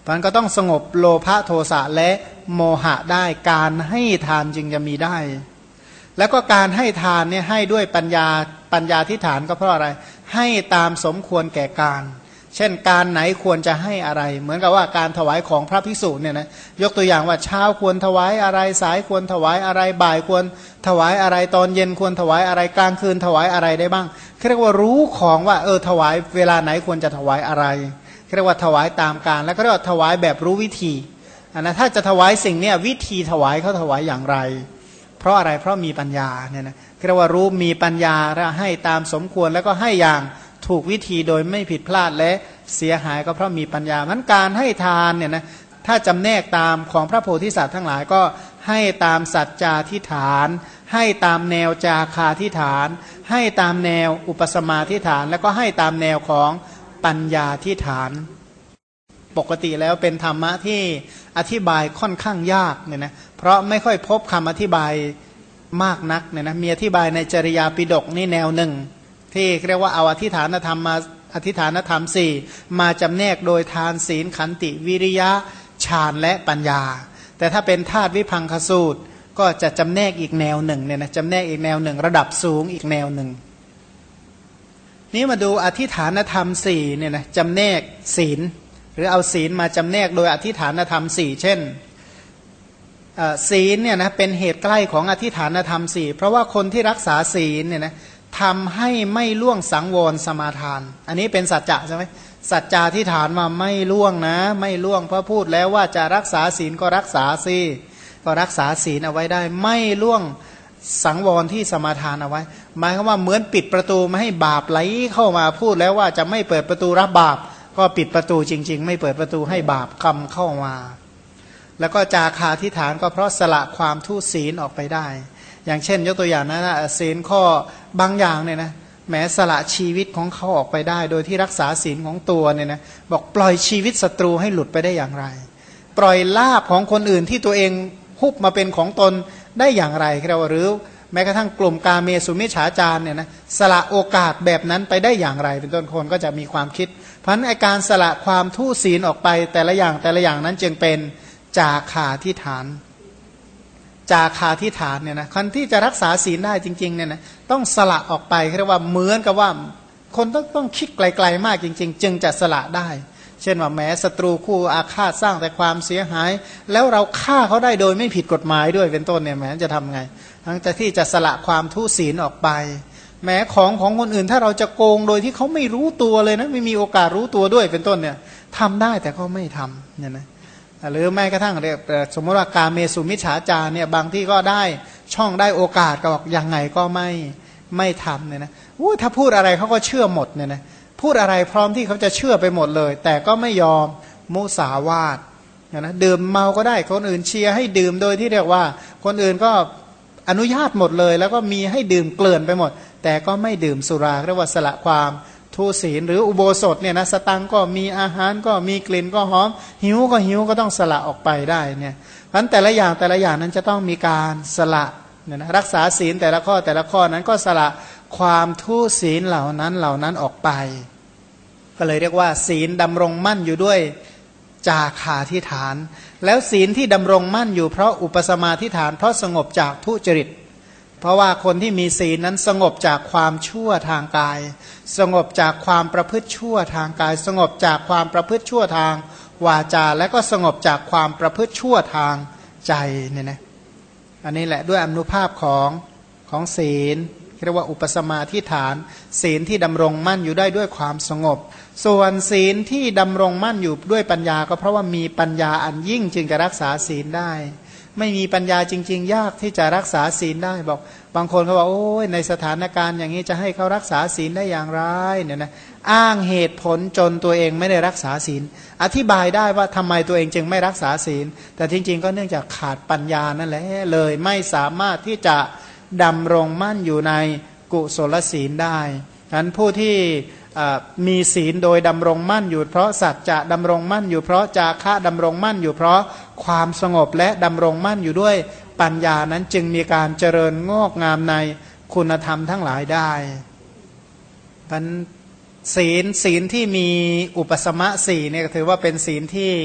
เพราะฉะนั้นก็ต้องสงบโลภะโทสะและโมหะได้การให้ทานจึงจะมีได้แล้วก็การให้ทานเนี่ยให้ด้วยปัญญาที่ฐานก็เพราะอะไรให้ตามสมควรแก่การเช่นการไหนควรจะให้อะไรเหมือนกับว่าการถวายของพระภิกษุเนี่ยนะยกตัวอย่างว่าเช้าควรถวายอะไรสายควรถวายอะไรบ่ายควรถวายอะไรตอนเย็นควรถวายอะไรกลางคืนถวายอะไรได้บ้างเรียกว่ารู้ของว่าถวายเวลาไหนควรจะถวายอะไรเรียกว่าถวายตามการแล้วก็เรียกว่าถวายแบบรู้วิธีนะถ้าจะถวายสิ่งเนี้ยวิธีถวายเขาถวายอย่างไรเพราะอะไรเพราะมีปัญญาเนี่ยนะเรียกว่ารู้มีปัญญาและให้ตามสมควรแล้วก็ให้อย่างถูกวิธีโดยไม่ผิดพลาดและเสียหายก็เพราะมีปัญญามันการให้ทานเนี่ยนะถ้าจำแนกตามของพระโพธิสัตว์ทั้งหลายก็ให้ตามสัจจาธิฐานให้ตามแนวจาคาธิฐานให้ตามแนวอุปสมาธิฐานแล้วก็ให้ตามแนวของปัญญาธิฐานปกติแล้วเป็นธรรมะที่อธิบายค่อนข้างยากเนี่ยนะเพราะไม่ค่อยพบคำอธิบายมากนักเนี่ยนะมีอธิบายในจริยาปิฎกนี่แนวหนึ่งที่เรียกว่าเอาอธิฐานธรรมมาอธิฐานธรรมสี่มาจำแนกโดยทานศีลขันติวิริยะฌานและปัญญาแต่ถ้าเป็นธาตุวิพังคสูตรก็จะจำแนกอีกแนวหนึ่งเนี่ยนะจำแนกอีกแนวหนึ่งระดับสูงอีกแนวหนึ่งนี้มาดูอธิฐานธรรมสี่เนี่ยนะจำแนกศีลหรือเอาศีลมาจำแนกโดยอธิฐานธรรมสี่เช่นศีลเนี่ยนะเป็นเหตุใกล้ของอธิฐานธรรมสี่เพราะว่าคนที่รักษาศีลเนี่ยนะทำให้ไม่ล่วงสังวรสมาทานอันนี้เป็นสัจจะใช่ไหมสัจจาที่ฐานมาไม่ล่วงนะไม่ล่วงเพราะพูดแล้วว่าจะรักษาศีลก็รักษาสิก็รักษาศีลเอาไว้ได้ไม่ล่วงสังวรที่สมาทานเอาไว้หมายความว่าเหมือนปิดประตูไม่ให้บาปไหลเข้ามาพูดแล้วว่าจะไม่เปิดประตูรับบาปก็ปิดประตูจริงๆไม่เปิดประตูให้บาปคำเข้ามาแล้วก็จาคาธิฐานก็เพราะสละความทุศีลออกไปได้อย่างเช่นยกตัวอย่างนะศีลข้อบางอย่างเนี่ยนะแม้สละชีวิตของเขาออกไปได้โดยที่รักษาศีลของตัวเนี่ยนะบอกปล่อยชีวิตศัตรูให้หลุดไปได้อย่างไรปล่อยลาภของคนอื่นที่ตัวเองฮุบมาเป็นของตนได้อย่างไรหรือแม้กระทั่งกลุ่มกาเมสุมิจฉาจารเนี่ยนะสละโอกาสแบบนั้นไปได้อย่างไรเป็นต้นคนก็จะมีความคิดเพราะฉะนั้นการสละความทุศีลออกไปแต่ละอย่างนั้นจึงเป็นจาคาธิฐานจาคาธิฐานเนี่ยนะคนที่จะรักษาศีลได้จริงๆเนี่ยนะต้องสละออกไปเรียกว่าเหมือนกับว่าคนต้องคิดไกลๆมากจริงๆจึงจะสละได้เช่นว่าแม้ศัตรูคู่อาฆาตสร้างแต่ความเสียหายแล้วเราฆ่าเขาได้โดยไม่ผิดกฎหมายด้วยเป็นต้นเนี่ยแม้จะทำไงทั้งที่จะสละความทุศีลออกไปแม้ของคนอื่นถ้าเราจะโกงโดยที่เขาไม่รู้ตัวเลยนะไม่มีโอกาสรู้ตัวด้วยเป็นต้นเนี่ยทำได้แต่เขาไม่ทำเนี่ยนะหรือแม้กระทั่งเรียกสมมติว่าการเมสุมิจฉาจารเนี่ยบางที่ก็ได้ช่องได้โอกาสก็บอกยังไงก็ไม่ทำเนี่ยนะถ้าพูดอะไรเขาก็เชื่อหมดเนี่ยนะพูดอะไรพร้อมที่เขาจะเชื่อไปหมดเลยแต่ก็ไม่ยอมมุสาวาทนะดื่มเมาก็ได้คนอื่นเชียร์ให้ดื่มโดยที่เรียกว่าคนอื่นก็อนุญาตหมดเลยแล้วก็มีให้ดื่มเกลื่อนไปหมดแต่ก็ไม่ดื่มสุราเรียกว่าสละความทุศีลหรืออุโบสถเนี่ยนะสตังก็มีอาหารก็มีกลิ่นก็หอมหิวก็ต้องสละออกไปได้เนี่ยเพราะฉะนั้นแต่ละอย่างนั้นจะต้องมีการสละเนี่ยนะรักษาศีลแต่ละข้อนั้นก็สละความทุศีลเหล่านั้นออกไปก็เลยเรียกว่าศีลดำรงมั่นอยู่ด้วยจาคาธิฐานแล้วศีลที่ดำรงมั่นอยู่เพราะอุปสมาธิฐานเพราะสงบจากทุจริตเพราะว่าคนที่มีศีลนั้นสงบจากความชั่วทางกายสงบจากความประพฤติชั่วทางกายสงบจากความประพฤติชั่วทางวาจาและก็สงบจากความประพฤติชั่วทางใจเนี่ยนะอันนี้แหละด้วยอนุภาพของศีลเรียกว่าอุปสมาธิฐานศีลที่ดำรงมั่นอยู่ได้ด้วยความสงบส่วนศีลที่ดำรงมั่นอยู่ด้วยปัญญาก็เพราะว่ามีปัญญาอันยิ่งจึงจะรักษาศีลได้ไม่มีปัญญาจริงๆยากที่จะรักษาศีลได้บอกบางคนเขาบอกโอ้ยในสถานการณ์อย่างนี้จะให้เขารักษาศีลได้อย่างไรเนี่ยนะอ้างเหตุผลจนตัวเองไม่ได้รักษาศีลอธิบายได้ว่าทำไมตัวเองจึงไม่รักษาศีลแต่จริงๆก็เนื่องจากขาดปัญญานั่นแหละเลยไม่สามารถที่จะดำรงมั่นอยู่ในกุศลศีลได้ฉะนั้นผู้ที่มีศีลโดยดำรงมั่นอยู่เพราะสัจจะดำรงมั่นอยู่เพราะจาคะดำรงมั่นอยู่เพราะความสงบและดำรงมั่นอยู่ด้วยปัญญานั้นจึงมีการเจริญงอกงามในคุณธรรมทั้งหลายได้พันศีลที่มีอุปสมะสี่เนี่ยถือว่าเป็นศีลที่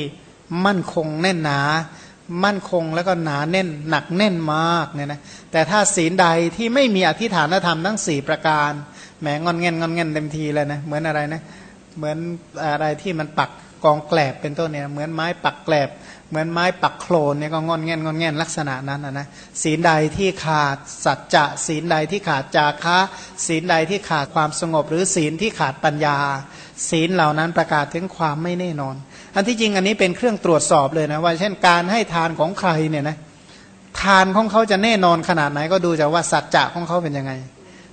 มั่นคงแน่นหนามั่นคงแล้วก็หนาแน่นหนักแน่นมากเนี่ยนะแต่ถ้าศีลใดที่ไม่มีอธิฐานธรรมทั้ง4ประการแหมงอนเง่นงอนเง่นเต็มทีเลยนะเหมือนอะไรนะเหมือนอะไรที่มันปักกองแกลบเป็นต้นเนี่ยเหมือนไม้ปักแกลบเหมือนไม้ปักโคลนเนี่ยก็งอนเง่นลักษณะนั้นนะศีลใดที่ขาดสัจจะศีลใดที่ขาดจาคะศีลใดที่ขาดความสงบหรือศีลที่ขาดปัญญาศีลเหล่านั้นประกาศถึงความไม่แน่นอนอันที่จริงอันนี้เป็นเครื่องตรวจสอบเลยนะว่าเช่นการให้ทานของใครเนี่ยนะทานของเขาจะแน่นอนขนาดไหนก็ดูจากว่าสัจจะของเขาเป็นยังไง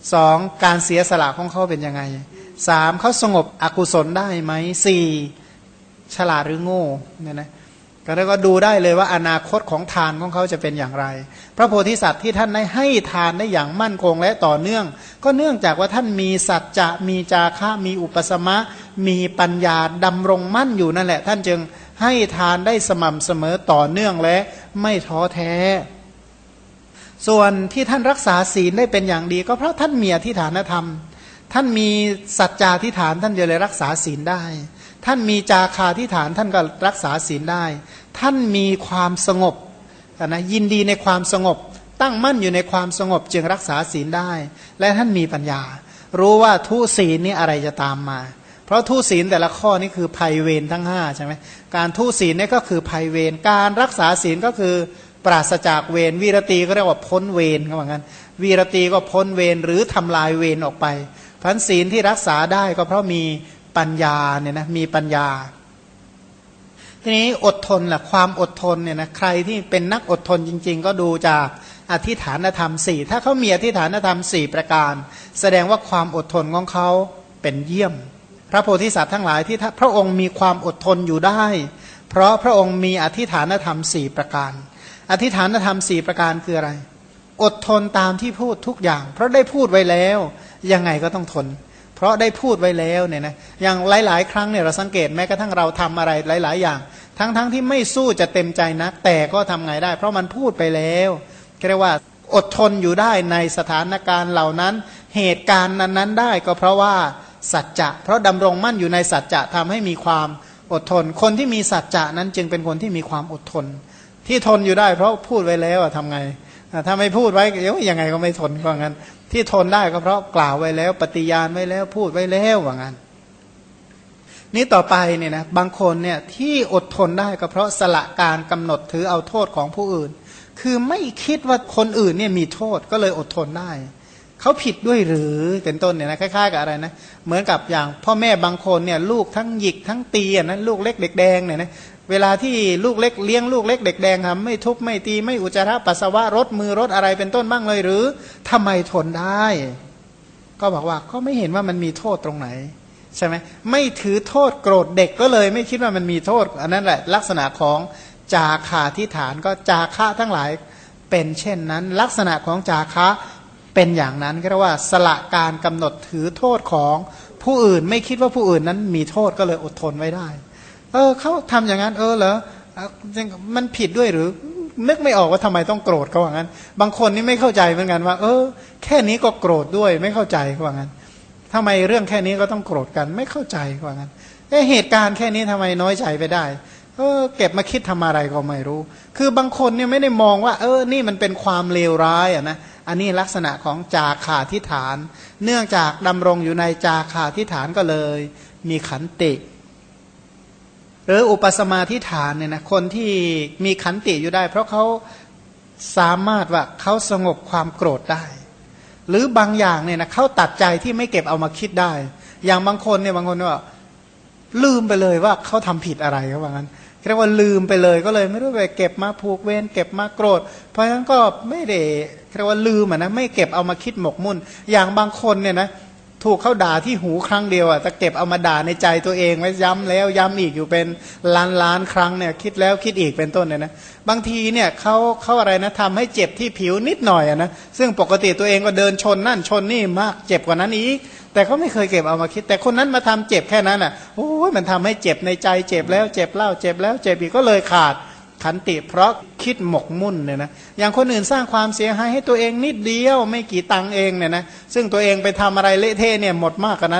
2การเสียสละของเขาเป็นยังไง3เขาสงบอกุศลได้ไหม4ฉลาดหรือโง่เนี่ยนะก็แล้วก็ดูได้เลยว่าอนาคตของทานของเขาจะเป็นอย่างไรพระโพธิสัตว์ที่ท่านได้ให้ทานได้อย่างมั่นคงและต่อเนื่องก็เนื่องจากว่าท่านมีสัจจะมีจาคะมีอุปสมะมีปัญญาดำรงมั่นอยู่นั่นแหละท่านจึงให้ทานได้สม่ำเสมอต่อเนื่องและไม่ท้อแท้ส่วนที่ท่านรักษาศีลได้เป็นอย่างดีก็เพราะท่านมีอธิฐานธรรมท่านมีสัจจาธิฐานท่านจะเลยรักษาศีลได้ท่านมีจาคาธิฐานท่านก็รักษาศีลได้ท่านมีความสงบนะยินดีในความสงบตั้งมั่นอยู่ในความสงบจึงรักษาศีลได้และท่านมีปัญญารู้ว่าทุศีลนี้อะไรจะตามมาเพราะทุศีลแต่ละข้อนี่คือภัยเวรทั้ง5ใช่ไหมการทุศีลนี่ก็คือภัยเวรการรักษาศีลก็คือปราศจากเวรวีรตีก็เรียกว่าพ้นเวรเขาบอกงั้นวีรตีก็พ้นเวรหรือทำลายเวรออกไปพันศีลที่รักษาได้ก็เพราะมีปัญญาเนี่ยนะมีปัญญาทีนี้อดทนล่ะความอดทนเนี่ยนะใครที่เป็นนักอดทนจริงๆก็ดูจากอธิฐานธรรม4ถ้าเขามีอธิฐานธรรม4ประการแสดงว่าความอดทนของเขาเป็นเยี่ยมพระโพธิสัตว์ทั้งหลายที่พระองค์มีความอดทนอยู่ได้เพราะพระองค์มีอธิฐานธรรม4ประการอธิฐานธรรม4ประการคืออะไรอดทนตามที่พูดทุกอย่างเพราะได้พูดไว้แล้วยังไงก็ต้องทนเพราะได้พูดไว้แล้วเนี่ยนะอย่างหลายๆครั้งเนี่ยเราสังเกตแม้กระทั่งเราทำอะไรหลายๆอย่างทั้งที่ไม่สู้จะเต็มใจนักแต่ก็ทำไงได้เพราะมันพูดไปแล้วเรียกว่าอดทนอยู่ได้ในสถานการณ์เหล่านั้นเหตุการณ์นั้นๆได้ก็เพราะว่าสัจจะเพราะดำรงมั่นอยู่ในสัจจะทำให้มีความอดทนคนที่มีสัจจะนั้นจึงเป็นคนที่มีความอดทนที่ทนอยู่ได้เพราะพูดไว้แล้วทำไงถ้าไม่พูดไว้ยังไงก็ไม่ทนก็งั้นที่ทนได้ก็เพราะกล่าวไว้แล้วปฏิญาณไว้แล้วพูดไว้แล้วว่างั้นนี่ต่อไปเนี่ยนะบางคนเนี่ยที่อดทนได้ก็เพราะสละการกำหนดถือเอาโทษของผู้อื่นคือไม่คิดว่าคนอื่นเนี่ยมีโทษก็เลยอดทนได้เขาผิดด้วยหรือเป็นต้นเนี่ยนะคล้ายๆกับอะไรนะเหมือนกับอย่างพ่อแม่บางคนเนี่ยลูกทั้งหยิกทั้งตีนะลูกเล็กเด็กแดงเนี่ยนะเวลาที่ลูกเล็กเลี้ยงลูกเล็กเด็กแดงทำไม่ทุบไม่ตีไม่อุจจาระปัสสาวะรดมือรดอะไรเป็นต้นบ้างเลยหรือทำไมทนได้ก็บอกว่าก็ไม่เห็นว่ามันมีโทษตรงไหนใช่ไหมไม่ถือโทษโกรธเด็กก็เลยไม่คิดว่ามันมีโทษอันนั้นแหละลักษณะของจาคาธิฐานก็จาคะทั้งหลายเป็นเช่นนั้นลักษณะของจาคะเป็นอย่างนั้นก็เรียกว่าสละการกำหนดถือโทษของผู้อื่นไม่คิดว่าผู้อื่นนั้นมีโทษก็เลยอดทนไว้ได้เขาทำอย่างนั้นเหรอมันผิดด้วยหรือนึกไม่ออกว่าทำไมต้องโกรธเขาว่างั้นบางคนนี่ไม่เข้าใจเหมือนกันว่าแค่นี้ก็โกรธด้วยไม่เข้าใจเขาว่างั้นทำไมเรื่องแค่นี้ก็ต้องโกรธกันไม่เข้าใจเขาว่างั้นเหตุการณ์แค่นี้ทำไมน้อยใจไปได้เก็บมาคิดทำอะไรก็ไม่รู้คือบางคนเนี่ยไม่ได้มองว่านี่มันเป็นความเลวร้ายนะอันนี้ลักษณะของจาคาธิฐานเนื่องจากดำรงอยู่ในจาคาธิฐานก็เลยมีขันติหรืออุปสมาธิฐานเนี่ยนะคนที่มีขันติอยู่ได้เพราะเขาสามารถว่าเขาสงบความโกรธได้หรือบางอย่างเนี่ยนะเขาตัดใจที่ไม่เก็บเอามาคิดได้อย่างบางคนเนี่ยบางคนว่าลืมไปเลยว่าเขาทำผิดอะไรเขาว่างั้นเรียกว่าลืมไปเลยก็เลยไม่รู้ไปเก็บมาผูกเวรเก็บมาโกรธเพราะฉะนั้นก็ไม่ได้เรียกว่าลืมนะไม่เก็บเอามาคิดหมกมุ่นอย่างบางคนเนี่ยนะถูกเขาด่าที่หูครั้งเดียวแต่เก็บเอามาด่าในใจตัวเองไว้ย้ำแล้วย้ำอีกอยู่เป็นล้านครั้งเนี่ยคิดแล้วคิดอีกเป็นต้นเนี่ยนะบางทีเนี่ยเขาอะไรนะทำให้เจ็บที่ผิวนิดหน่อยนะซึ่งปกติตัวเองก็เดินชนนั่นชนนี่มากเจ็บกว่านั้นอีกแต่เขาไม่เคยเก็บเอามาคิดแต่คนนั้นมาทำเจ็บแค่นั้นโอ้ยมันทำให้เจ็บในใจเจ็บแล้วเจ็บเล่าเจ็บแล้วเจ็บอีกก็เลยขาดขันติเพราะคิดหมกมุ่นเนี่ยนะอย่างคนอื่นสร้างความเสียหายให้ตัวเองนิดเดียวไม่กี่ตังเองเนี่ยนะซึ่งตัวเองไปทำอะไรเละเทะเนี่ยหมดมากกว่านั้นอีก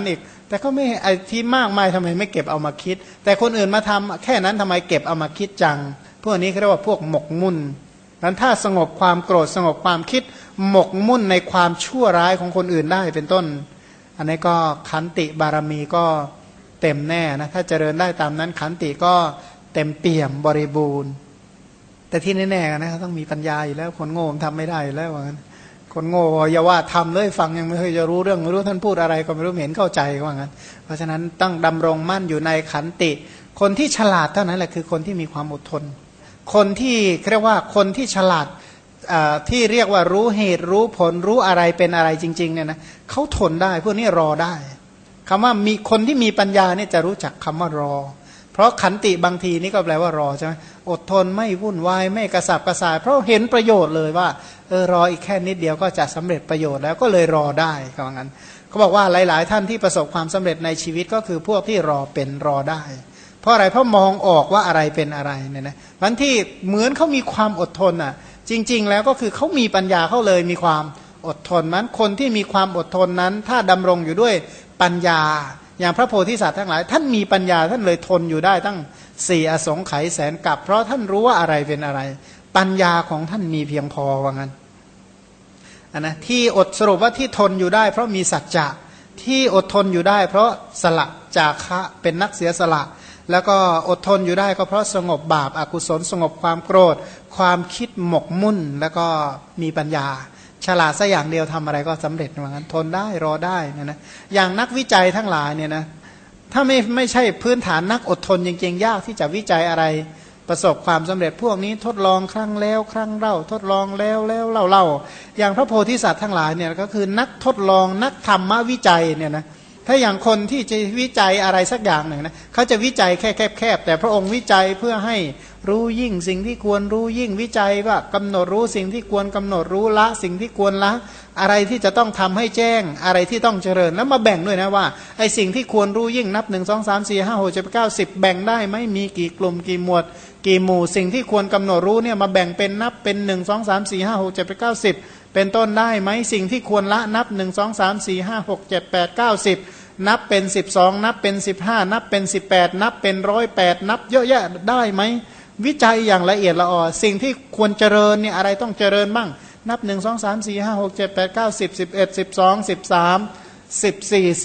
แต่ก็ไม่ไอ้ที่มากมายทำไมไม่เก็บเอามาคิดแต่คนอื่นมาทำแค่นั้นทำไมเก็บเอามาคิดจังพวกนี้เขาเรียกว่าพวกหมกมุ่นนั้นถ้าสงบความโกรธสงบความคิดหมกมุ่นในความชั่วร้ายของคนอื่นได้เป็นต้นอันนี้ก็ขันติบารมีก็เต็มแน่นะถ้าเจริญได้ตามนั้นขันติก็เต็มเปี่ยมบริบูรณ์แต่ที่แน่ๆนะต้องมีปัญญาอยู่แล้วคนโง่ทำไม่ได้อยู่แล้วว่างั้นคนโง่อย่าว่าทำเลยฟังยังไม่เคยจะรู้เรื่องไม่รู้ท่านพูดอะไรก็ไม่รู้เห็นเข้าใจว่างั้นเพราะฉะนั้นต้องดำรงมั่นอยู่ในขันติคนที่ฉลาดเท่านั้นแหละคือคนที่มีความอดทนคนที่เรียกว่าคนที่ฉลาดที่เรียกว่ารู้เหตุรู้ผลรู้อะไรเป็นอะไรจริงๆเนี่ยนะเขาทนได้พวกนี้รอได้คำว่ามีคนที่มีปัญญาเนี่ยจะรู้จักคำว่ารอเพราะขันติบางทีนี่ก็แปลว่ารอใช่ไหมอดทนไม่วุ่นวายไม่กระสับกระส่ายเพราะเห็นประโยชน์เลยว่ารออีกแค่นิดเดียวก็จะสำเร็จประโยชน์แล้วก็เลยรอได้ก็ว่างั้นเขาบอกว่าหลายๆท่านที่ประสบความสำเร็จในชีวิตก็คือพวกที่รอเป็นรอได้เพราะอะไรเพราะมองออกว่าอะไรเป็นอะไรเนี่ยนะวันที่เหมือนเขามีความอดทนอ่ะจริงๆแล้วก็คือเขามีปัญญาเขาเลยมีความอดทนมันคนที่มีความอดทนนั้นถ้าดำรงอยู่ด้วยปัญญาอย่างพระโพธิสัตว์ทั้งหลายท่านมีปัญญาท่านเลยทนอยู่ได้ตั้ง4อสงไขยแสนกับเพราะท่านรู้ว่าอะไรเป็นอะไรปัญญาของท่านมีเพียงพอว่างั้นนะที่อดสรุปว่าที่ทนอยู่ได้เพราะมีสัจจะที่อดทนอยู่ได้เพราะสละจาคะเป็นนักเสียสละแล้วก็อดทนอยู่ได้ก็เพราะสงบบาปอกุศลสงบความโกรธความคิดหมกมุ่นแล้วก็มีปัญญาฉลาดสักอย่างเดียวทำอะไรก็สำเร็จว่างั้นทนได้รอได้นะอย่างนักวิจัยทั้งหลายเนี่ยนะถ้าไม่ใช่พื้นฐานนักอดทนจริงๆยากที่จะวิจัยอะไรประสบความสำเร็จพวกนี้ทดลองครั้งแล้วครั้งเล่าทดลองแล้วเล่าอย่างพระโพธิสัตว์ทั้งหลายเนี่ยก็คือนักทดลองนักธรรมวิจัยเนี่ยนะถ้าอย่างคนที่จะวิจัยอะไรสักอย่างหนึ่งนะเขาจะวิจัยแค่แคบๆแต่พระองค์วิจัยเพื่อให้รู้ยิ่งสิ่งที่ควรรู้ยิ่งวิจัยว่ากำหนดรู้สิ่งที่ควรกำหนดรู้ละสิ่งที่ควรละอะไรที่จะต้องทำให้แจ้งอะไรที่ต้องเจริญแล้วมาแบ่งด้วยนะว่าไอสิ่งที่ควรรู้ยิ่งนับ1 2 3 4 5 6 7 9 10แบ่งได้ไหมมีกี่กลุ่มกี่หมวดกี่หมู่สิ่งที่ควรกำหนดรู้เนี่ยมาแบ่งเป็นนับเป็น1 2 3 4 5 6 7 8 9 10เป็นต้นได้ไหมสิ่งที่ควรละนับ1 2 3 4 5 6 7 8 9 10นับเป็น12นับเป็น15นับเป็น18นับเป็น108นับเยอะแยะได้ไหมวิจัยอย่างละเอียดละออสิ่งที่ควรเจริญเนี่ยอะไรต้องเจริญบ้างนับ1 2 3 4 5 6 7 8 9 10 11 12 13 14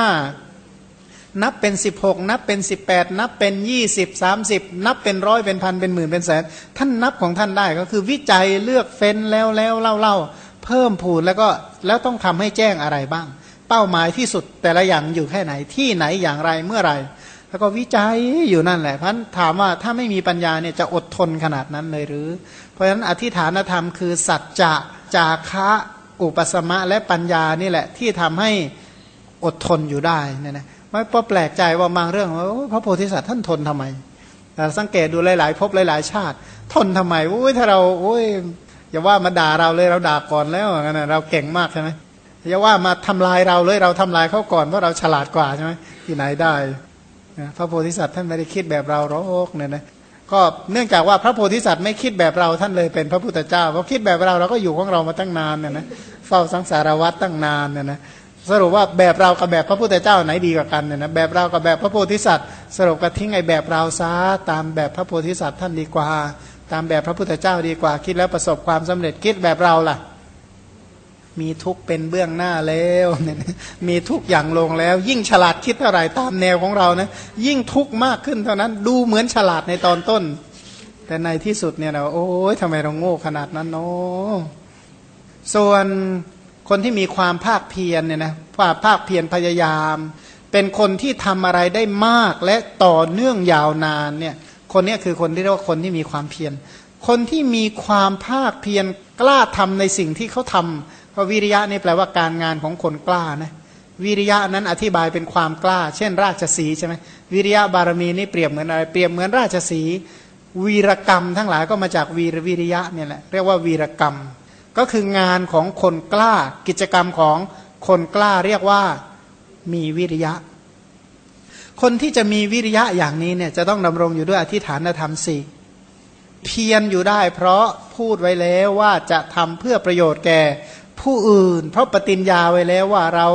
15นับเป็น16นับเป็น18นับเป็น20 30นับเป็นร้อยเป็นพันเป็นหมื่นเป็นแสนท่านนับของท่านได้ก็คือวิจัยเลือกเฟ้นแล้วเล่าเพิ่มพูนแล้วต้องทำให้แจ้งอะไรบ้างเป้าหมายที่สุดแต่ละอย่างอยู่แค่ไหนที่ไหนอย่างไรเมื่อไรแล้วก็วิจัยอยู่นั่นแหละเพราะถามว่าถ้าไม่มีปัญญาเนี่ยจะอดทนขนาดนั้นเลยหรือเพราะฉะนั้นอธิฐานธรรมคือสัจจะจาคะอุปสมะและปัญญานี่แหละที่ทำให้อดทนอยู่ได้เนี่ยนะไม่พอแปลกใจว่าบางเรื่องว่าพระโพธิสัตว์ท่านทนทำไมสังเกตดูหลายๆภพหลายๆชาติทนทำไมถ้าเราอย่าว่ามาด่าเราเลยเราด่าก่อนแล้วงั้นเราเก่งมากใช่ไหมอย่าว่ามาทำลายเราเลยเราทำลายเขาก่อนเพราะเราฉลาดกว่าใช่ไหมที่ไหนได้พระโพธิสัตว์ท่านไม่ได้คิดแบบเราหรอกเนี่ยนะก็เนื่องจากว่าพระโพธิสัตว์ไม่คิดแบบเราท่านเลยเป็นพระพุทธเจ้าเพราะคิดแบบเราก็อยู่ของเรามาตั้งนานเนี่ยนะเฝ้าสังสารวัฏตั้งนานเนี่ยนะสรุปว่าแบบเรากับแบบพระพุทธเจ้าไหนดีกว่ากันเนี่ยนะแบบเรากับแบบพระโพธิสัตว์สรุปก็ทิ้งไอ้แบบเราซะตามแบบพระโพธิสัตว์ท่านดีกว่าตามแบบพระพุทธเจ้าดีกว่าคิดแล้วประสบความสำเร็จคิดแบบเราล่ะมีทุกข์เป็นเบื้องหน้าแล้วเนี่ยมีทุกข์อย่างลงแล้วยิ่งฉลาดคิดเท่าไหร่ตามแนวของเรานะยิ่งทุกข์มากขึ้นเท่านั้นดูเหมือนฉลาดในตอนต้นแต่ในที่สุดเนี่ยเราโอ้ยทำไมเราโง่ขนาดนั้นเนาะส่วนคนที่มีความภาคเพียรเนี่ยนะภาคเพียรพยายามเป็นคนที่ทำอะไรได้มากและต่อเนื่องยาวนานเนี่ยคนนี้คือคนที่เรียกว่าคนที่มีความเพียรคนที่มีความภาคเพียรกล้าทำในสิ่งที่เขาทำเพราะวิริยะนี่แปลว่าการงานของคนกล้านะวิริยะนั้นอธิบายเป็นความกล้าเช่นราชสีห์ใช่ไหมวิริยะบารมีนี่เปรียบเหมือนอะไรเปรียบเหมือนราชสีห์วีรกรรมทั้งหลายก็มาจากวิริยะเนี่ยแหละเรียกว่าวีรกรรมก็คืองานของคนกล้ากิจกรรมของคนกล้าเรียกว่ามีวิริยะคนที่จะมีวิริยะอย่างนี้เนี่ยจะต้องดำรงอยู่ด้วยอธิฐานธรรมสี่เพียรอยู่ได้เพราะพูดไว้แล้วว่าจะทำเพื่อประโยชน์แก่ผู้อื่นเพราะปฏิญญาไว้แล้วว่าเรา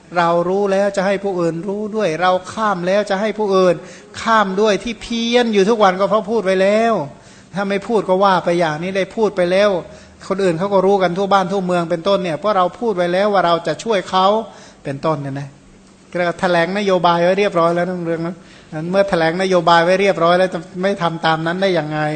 เรารู้แล้วจะให้ผู้อื่นรู้ด้วยเราข้ามแล้วจะให้ผู้อื่นข้ามด้วยที่เพี้ยนอยู่ทุกวันก็เพราะพูดไว้แล้วถ้าไม่พูดก็ว่าไปอย่างนี้ได้พูดไปแล้วคนอื่นเขาก็รู้กันทั่วบ้านทั่วเมืองเป็นต้นเนี่ยเพราะเราพูดไว้แล้วว่าเราจะช่วยเขาเป็นต้นเนี่ยนะก็แถลงนโยบายไว้เรียบร้อยแล้วทั้งเรื่องนั้นเมื่อแถลงนโยบายไว้เรียบร้อยแล้วจะไม่ทำตามนั้นได้ยังไง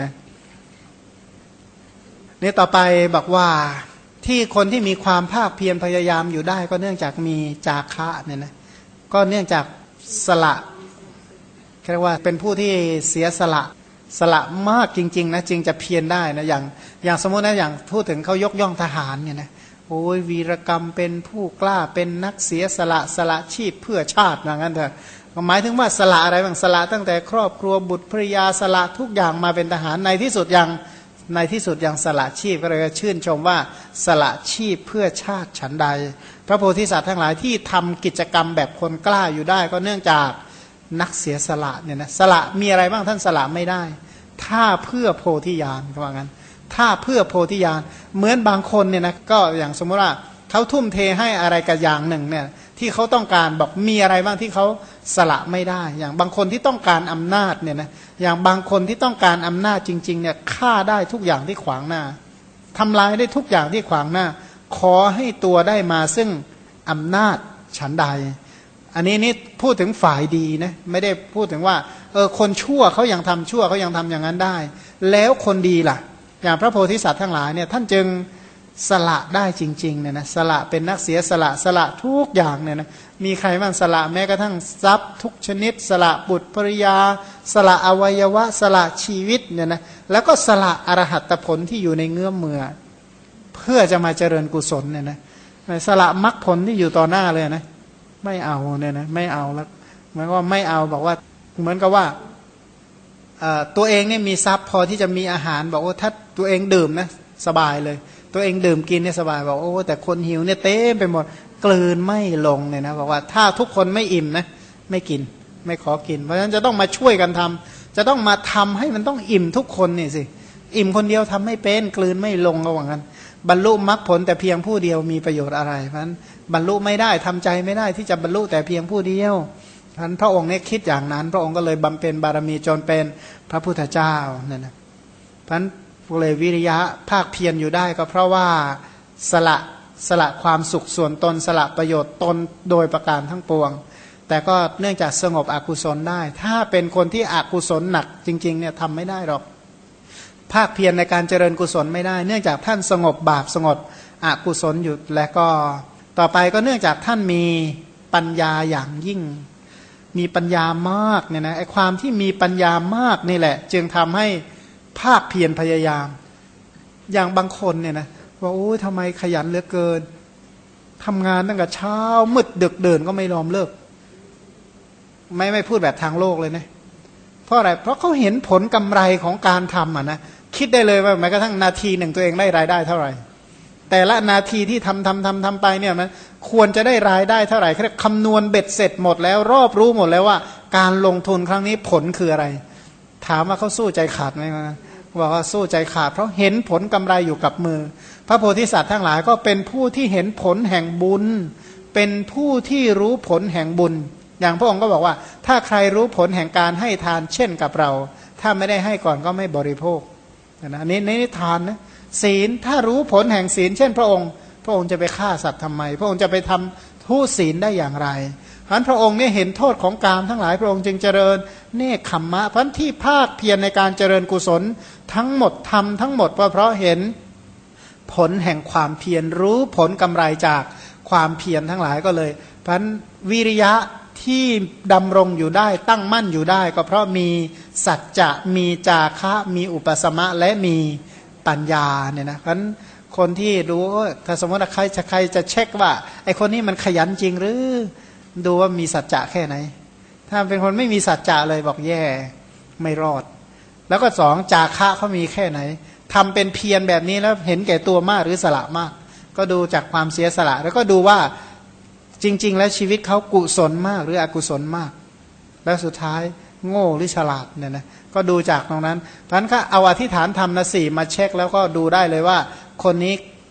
นี่ต่อไปบอกว่าที่คนที่มีความภาคเพียรพยายามอยู่ได้ก็เนื่องจากมีจาคะเนี่ยนะก็เนื่องจากสละเรียกว่าเป็นผู้ที่เสียสละมากจริงๆนะจึงจะเพียรได้นะอย่างสมมตินะอย่างพูดถึงเขายกย่องทหารเนี่ยนะโอ้ยวีรกรรมเป็นผู้กล้าเป็นนักเสียสละชีพเพื่อชาติว่างั้นเถอะหมายถึงว่าสละอะไรบ้างสละตั้งแต่ครอบครัวบุตรภริยาสละทุกอย่างมาเป็นทหารในที่สุดยังสละชีพก็เลยชื่นชมว่าสละชีพเพื่อชาติฉันใดพระโพธิสัตว์ทั้งหลายที่ทำกิจกรรมแบบคนกล้าอยู่ได้ก็เนื่องจากนักเสียสละเนี่ยนะสละมีอะไรบ้างท่านสละไม่ได้ถ้าเพื่อโพธิญาณก็ว่างั้นถ้าเพื่อโพธิญาณเหมือนบางคนเนี่ยนะก็อย่างสมมติว่าเขาทุ่มเทให้อะไรกับอย่างหนึ่งเนี่ยที่เขาต้องการบอกมีอะไรบ้างที่เขาสละไม่ได้อย่างบางคนที่ต้องการอำนาจเนี่ยนะอย่างบางคนที่ต้องการอำนาจจริงๆเนี่ยฆ่าได้ทุกอย่างที่ขวางหน้าทำลายได้ทุกอย่างที่ขวางหน้าขอให้ตัวได้มาซึ่งอำนาจฉันใดอันนี้นี่พูดถึงฝ่ายดีนะไม่ได้พูดถึงว่าคนชั่วเขายังทำชั่วเขายังทำอย่างนั้นได้แล้วคนดีล่ะอย่างพระโพธิสัตว์ทั้งหลายเนี่ยท่านจึงสละได้จริงๆเนี่ยนะสละเป็นนักเสียสละทุกอย่างเนี่ยนะมีใครบ้างสละแม้กระทั่งทรัพย์ทุกชนิดสละบุตรภริยาสละอวัยวะสละชีวิตเนี่ยนะแล้วก็สละอรหัตผลที่อยู่ในเงื้อมมือเพื่อจะมาเจริญกุศลเนี่ยนะสละมรรคผลที่อยู่ต่อหน้าเลยนะไม่เอาเนี่ยนะไม่เอาแล้วหมายว่าไม่เอาบอกว่าเหมือนกับว่าตัวเองเนี่ยมีทรัพย์พอที่จะมีอาหารบอกว่าถ้าตัวเองดื่มนะสบายเลยตัวเองดื่มกินเนี่ยสบายบอกโอ้แต่คนหิวเนี่ยเต็มไปหมดกลืนไม่ลงเนี่ยนะบอกว่าถ้าทุกคนไม่อิ่มนะไม่กินไม่ขอกินเพราะฉะนั้นจะต้องมาช่วยกันทำจะต้องมาทำให้มันต้องอิ่มทุกคนนี่สิอิ่มคนเดียวทำไม่เป็นกลืนไม่ลงระหว่างกันบรรลุมรรคผลแต่เพียงผู้เดียวมีประโยชน์อะไรเพราะฉะนั้นบรรลุไม่ได้ทำใจไม่ได้ที่จะบรรลุแต่เพียงผู้เดียวเพราะฉะนั้นพระองค์เนี่ยคิดอย่างนั้นพระองค์ก็เลยบำเพ็ญบารมีจนเป็นพระพุทธเจ้าเนี่ยนะเพราะฉะนั้นเลยวิริยะภาคเพียรอยู่ได้ก็เพราะว่าสละความสุขส่วนตนสละประโยชน์ตนโดยประการทั้งปวงแต่ก็เนื่องจากสงบอกุศลได้ถ้าเป็นคนที่อกุศลหนักจริงๆเนี่ยทำไม่ได้หรอกภาคเพียรในการเจริญกุศลไม่ได้เนื่องจากท่านสงบบาปสงบอกุศลอยู่และก็ต่อไปก็เนื่องจากท่านมีปัญญาอย่างยิ่งมีปัญญามากเนี่ยนะไอ้ความที่มีปัญญามากนี่แหละจึงทำให้ภาคเพียรพยายามอย่างบางคนเนี่ยนะว่าโอ้ยทำไมขยันเหลือเกินทำงานตั้งแต่เช้ามืดดึกเดินก็ไม่ยอมเลิกไม่พูดแบบทางโลกเลยนะเพราะอะไรเพราะเขาเห็นผลกำไรของการทำอ่ะนะคิดได้เลยว่าแม้กระทั่งนาทีหนึ่งตัวเองได้รายได้เท่าไหร่แต่ละนาทีที่ทำไปเนี่ยมันควรจะได้รายได้เท่าไหร่คำนวณเบ็ดเสร็จหมดแล้วรอบรู้หมดแล้วว่าการลงทุนครั้งนี้ผลคืออะไรถามว่าเขาสู้ใจขาดไหมนะบอกว่าสู้ใจขาดเพราะเห็นผลกำไรอยู่กับมือพระโพธิสัตว์ทั้งหลายก็เป็นผู้ที่เห็นผลแห่งบุญเป็นผู้ที่รู้ผลแห่งบุญอย่างพระองค์ก็บอกว่าถ้าใครรู้ผลแห่งการให้ทานเช่นกับเราถ้าไม่ได้ให้ก่อนก็ไม่บริโภคนะนี่นิทานนะศีลถ้ารู้ผลแห่งศีลเช่นพระองค์จะไปฆ่าสัตว์ทำไมพระองค์จะไปทำทุศีลได้อย่างไรเพราะพระองค์เนี่ยเห็นโทษของกามทั้งหลายพระองค์จึงเจริญเนคขมมะเพราะที่ภาคเพียรในการเจริญกุศลทั้งหมดทำทั้งหมดเพราะเห็นผลแห่งความเพียรรู้ผลกำไรจากความเพียรทั้งหลายก็เลยเพราะวิริยะที่ดำรงอยู่ได้ตั้งมั่นอยู่ได้ก็เพราะมีสัจจะมีจาคะมีอุปสมะและมีปัญญาเนี่ยนะเพราะคนที่รู้ถ้าสมมติว่าใครจะเช็คว่าไอคนนี้มันขยันจริงหรือดูว่ามีสัจจะแค่ไหนถ้าเป็นคนไม่มีสัจจะเลยบอกแย่ไม่รอดแล้วก็สองจาคะเขามีแค่ไหนทำเป็นเพียรแบบนี้แล้วเห็นแก่ตัวมากหรือสละมากก็ดูจากความเสียสละแล้วก็ดูว่าจริงๆแล้วชีวิตเขากุศลมากหรืออกุศลมากแล้วสุดท้ายโง่หรือฉลาดเนี่ยนะก็ดูจากตรงนั้นเพราะฉะนั้นก็เอาอธิษฐานธรรมนะสี่มาเช็คแล้วก็ดูได้เลยว่าคนนี้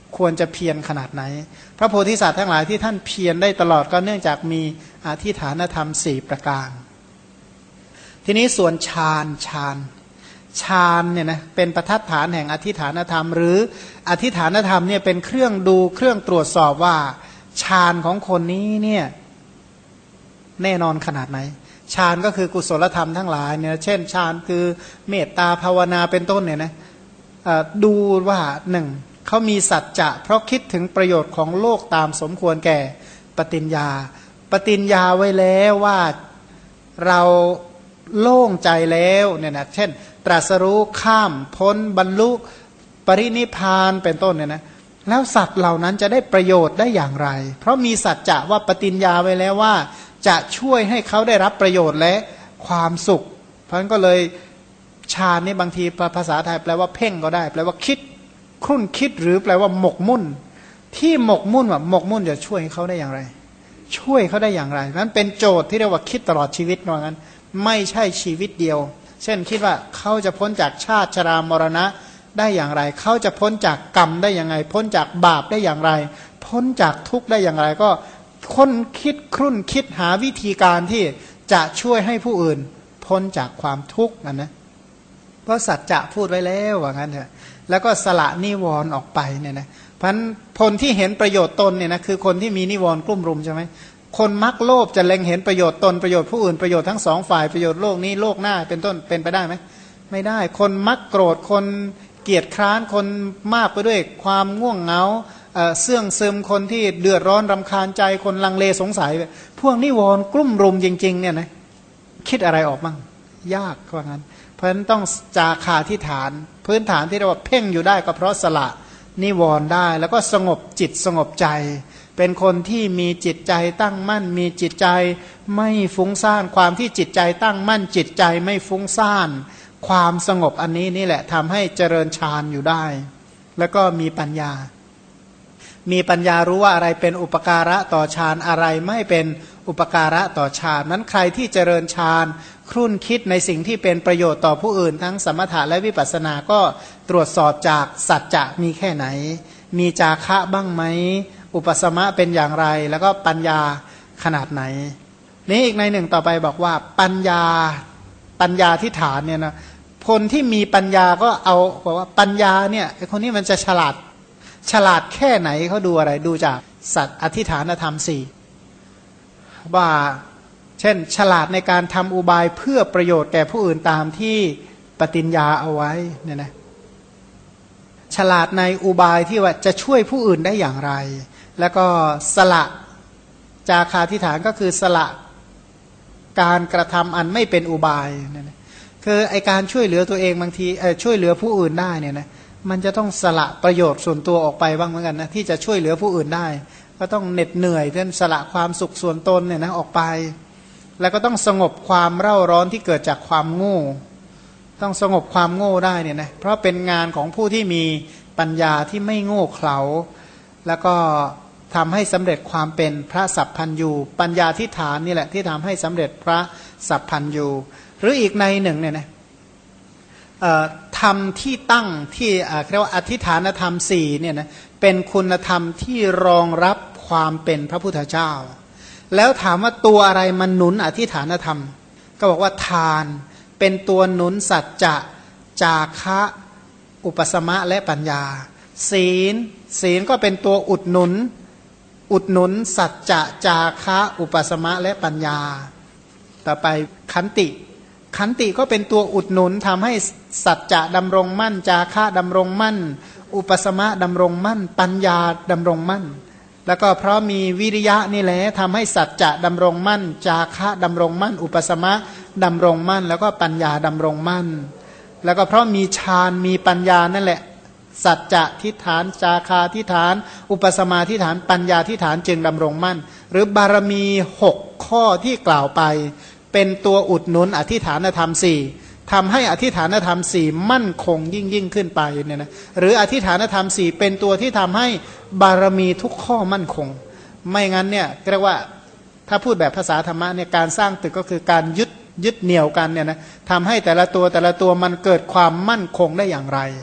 ควรจะเพียรขนาดไหนพระโพธิสัตว์ทั้งหลายที่ท่านเพียรได้ตลอดก็เนื่องจากมีอธิฐานธรรม4ประการทีนี้ส่วนฌานเนี่ยนะเป็นประทัดฐานแห่งอธิฐานธรรมหรืออธิฐานธรรมเนี่ยเป็นเครื่องดูเครื่องตรวจสอบว่าฌานของคนนี้เนี่ยแน่นอนขนาดไหนฌานก็คือกุศลธรรมทั้งหลายเนี่ยเช่นฌานคือเมตตาภาวนาเป็นต้นเนี่ยนะดูว่าหนึ่งเขามีสัจจะเพราะคิดถึงประโยชน์ของโลกตามสมควรแก่ปฏิญญาไว้แล้วว่าเราโล่งใจแล้วเนี่ยนะเช่นตรัสรู้ข้ามพ้นบรรลุปรินิพพานเป็นต้นเนี่ยนะแล้วสัตว์เหล่านั้นจะได้ประโยชน์ได้อย่างไรเพราะมีสัจจะว่าปฏิญญาไว้แล้วว่าจะช่วยให้เขาได้รับประโยชน์และความสุขเพราะฉะนั้นก็เลยฌานนี่บางทีภาษาไทยแปลว่าเพ่งก็ได้แปลว่าคิดครุ่นคิดหรือแปลว่าหมกมุ่นที่หมกมุ่นว่าหมกมุ่นจะช่วยเขาได้อย่างไรช่วยเขาได้อย่างไรนั้นเป็นโจทย์ที่เรียกว่าคิดตลอดชีวิตว่างั้นไม่ใช่ชีวิตเดียวเช่นคิดว่าเขาจะพ้นจากชาติชรามรณะได้อย่างไรเขาจะพ้นจากกรรมได้อย่างไรพ้นจากบาปได้อย่างไรพ้นจากทุกข์ได้อย่างไรก็ค้นคิดครุ่นคิดหาวิธีการที่จะช่วยให้ผู้อื่นพ้นจากความทุกข์นะเพราะสัจจะพูดไว้แล้วว่างั้นเถอะแล้วก็สละนิวรณ์ออกไปเนี่ยนะเพราะฉะนั้นคนที่เห็นประโยชน์ตนเนี่ยนะคือคนที่มีนิวรณ์กลุ่มรุมใช่ไหมคนมักโลภจะเล็งเห็นประโยชน์ตนประโยชน์ผู้อื่นประโยชน์ทั้งสองฝ่ายประโยชน์โลกนี้โลกหน้าเป็นต้นเป็นไปได้ไหมไม่ได้คนมักโกรธคนเกียจคร้านคนมากไปด้วยความง่วงเหงาเสื่องซึมคนที่เดือดร้อนรำคาญใจคนลังเลสงสัยพวกนิวรณ์กลุ่มรุมจริงๆเนี่ยนะคิดอะไรออกบ้างยากว่างั้นเพราะฉะนั้นต้องจาคาที่ฐานพื้นฐานที่เรียกว่าเพ่งอยู่ได้ก็เพราะสละนิวรณ์ได้แล้วก็สงบจิตสงบใจเป็นคนที่มีจิตใจตั้งมั่นมีจิตใจไม่ฟุ้งซ่านความที่จิตใจตั้งมั่นจิตใจไม่ฟุ้งซ่านความสงบอันนี้นี่แหละทำให้เจริญฌานอยู่ได้แล้วก็มีปัญญารู้ว่าอะไรเป็นอุปการะต่อฌานอะไรไม่เป็นอุปการะต่อฌานนั้นใครที่เจริญฌานครุ่นคิดในสิ่งที่เป็นประโยชน์ต่อผู้อื่นทั้งสมถะและวิปัสสนาก็ตรวจสอบจากสัจจะมีแค่ไหนมีจาคะบ้างไหมอุปสมะเป็นอย่างไรแล้วก็ปัญญาขนาดไหนนี้อีกในหนึ่งต่อไปบอกว่าปัญญาที่ฐานเนี่ยนะคนที่มีปัญญาก็เอาบอกว่าปัญญาเนี่ยไอ้คนนี้มันจะฉลาดแค่ไหนเขาดูอะไรดูจากสัตว์อธิฐานธรรม4ว่าเช่นฉลาดในการทำอุบายเพื่อประโยชน์แก่ผู้อื่นตามที่ปฏิญญาเอาไว้เนี่ยนะฉลาดในอุบายที่ว่าจะช่วยผู้อื่นได้อย่างไรแล้วก็สละจาคาธิฐานก็คือสละการกระทำอันไม่เป็นอุบายเนี่ยนะคือไอการช่วยเหลือตัวเองบางทีช่วยเหลือผู้อื่นได้เนี่ยนะมันจะต้องสละประโยชน์ส่วนตัวออกไปบ้างเหมือนกันนะที่จะช่วยเหลือผู้อื่นได้ก็ต้องเหน็ดเหนื่อยเพื่อสละความสุขส่วนตนเนี่ยนะออกไปแล้วก็ต้องสงบความเร่าร้อนที่เกิดจากความโง่ต้องสงบความโง่ได้เนี่ยนะเพราะเป็นงานของผู้ที่มีปัญญาที่ไม่โง่เขลาแล้วก็ทำให้สำเร็จความเป็นพระสัพพัญญูปัญญาที่ฐานนี่แหละที่ทำให้สำเร็จพระสัพพัญญูหรืออีกในหนึ่งเนี่ยนะธรรมที่ตั้งที่เรียกว่าอธิฐานธรรม4เนี่ยนะเป็นคุณธรรมที่รองรับความเป็นพระพุทธเจ้าแล้วถามว่าตัวอะไรมันหนุนอธิฐานธรรมก็บอกว่าทานเป็นตัวหนุนสัจจะจาคะอุปสมะและปัญญาศีลก็เป็นตัวอุดหนุนสัจจะจาคะอุปสมะและปัญญาต่อไปขันติก็เป็นตัวอุดหนุนทำให้สัจจะดำรงมั่นจาคะดำรงมั่นอุปสมะดำรงมั่นปัญญาดำรงมั่นแล้วก็เพราะมีวิริยะนี่แหละทำให้สัจจะดำรงมั่นจาคะดำรงมั่นอุปสมะดำรงมั่นแล้วก็ปัญญาดำรงมั่นแล้วก็เพราะมีฌานมีปัญญานั่นแหละสัจจะทิฏฐานจาคาทิฏฐานอุปสมาทิฏฐานปัญญาทิฏฐานจึงดำรงมั่นหรือบารมี6ข้อที่กล่าวไปเป็นตัวอุดหนุนอธิฐานธรรม4ทำให้อธิฐานธรรม4มั่นคงยิ่งขึ้นไปเนี่ยนะหรืออธิฐานธรรม4เป็นตัวที่ทำให้บารมีทุกข้อมั่นคงไม่งั้นเนี่ยเรียกว่าถ้าพูดแบบภาษาธรรมะเนี่ยการสร้างตึกก็คือการยึดเหนี่ยวกันเนี่ยนะทำให้แต่ละตัวมันเกิดความมั่นคงได้อย่างไร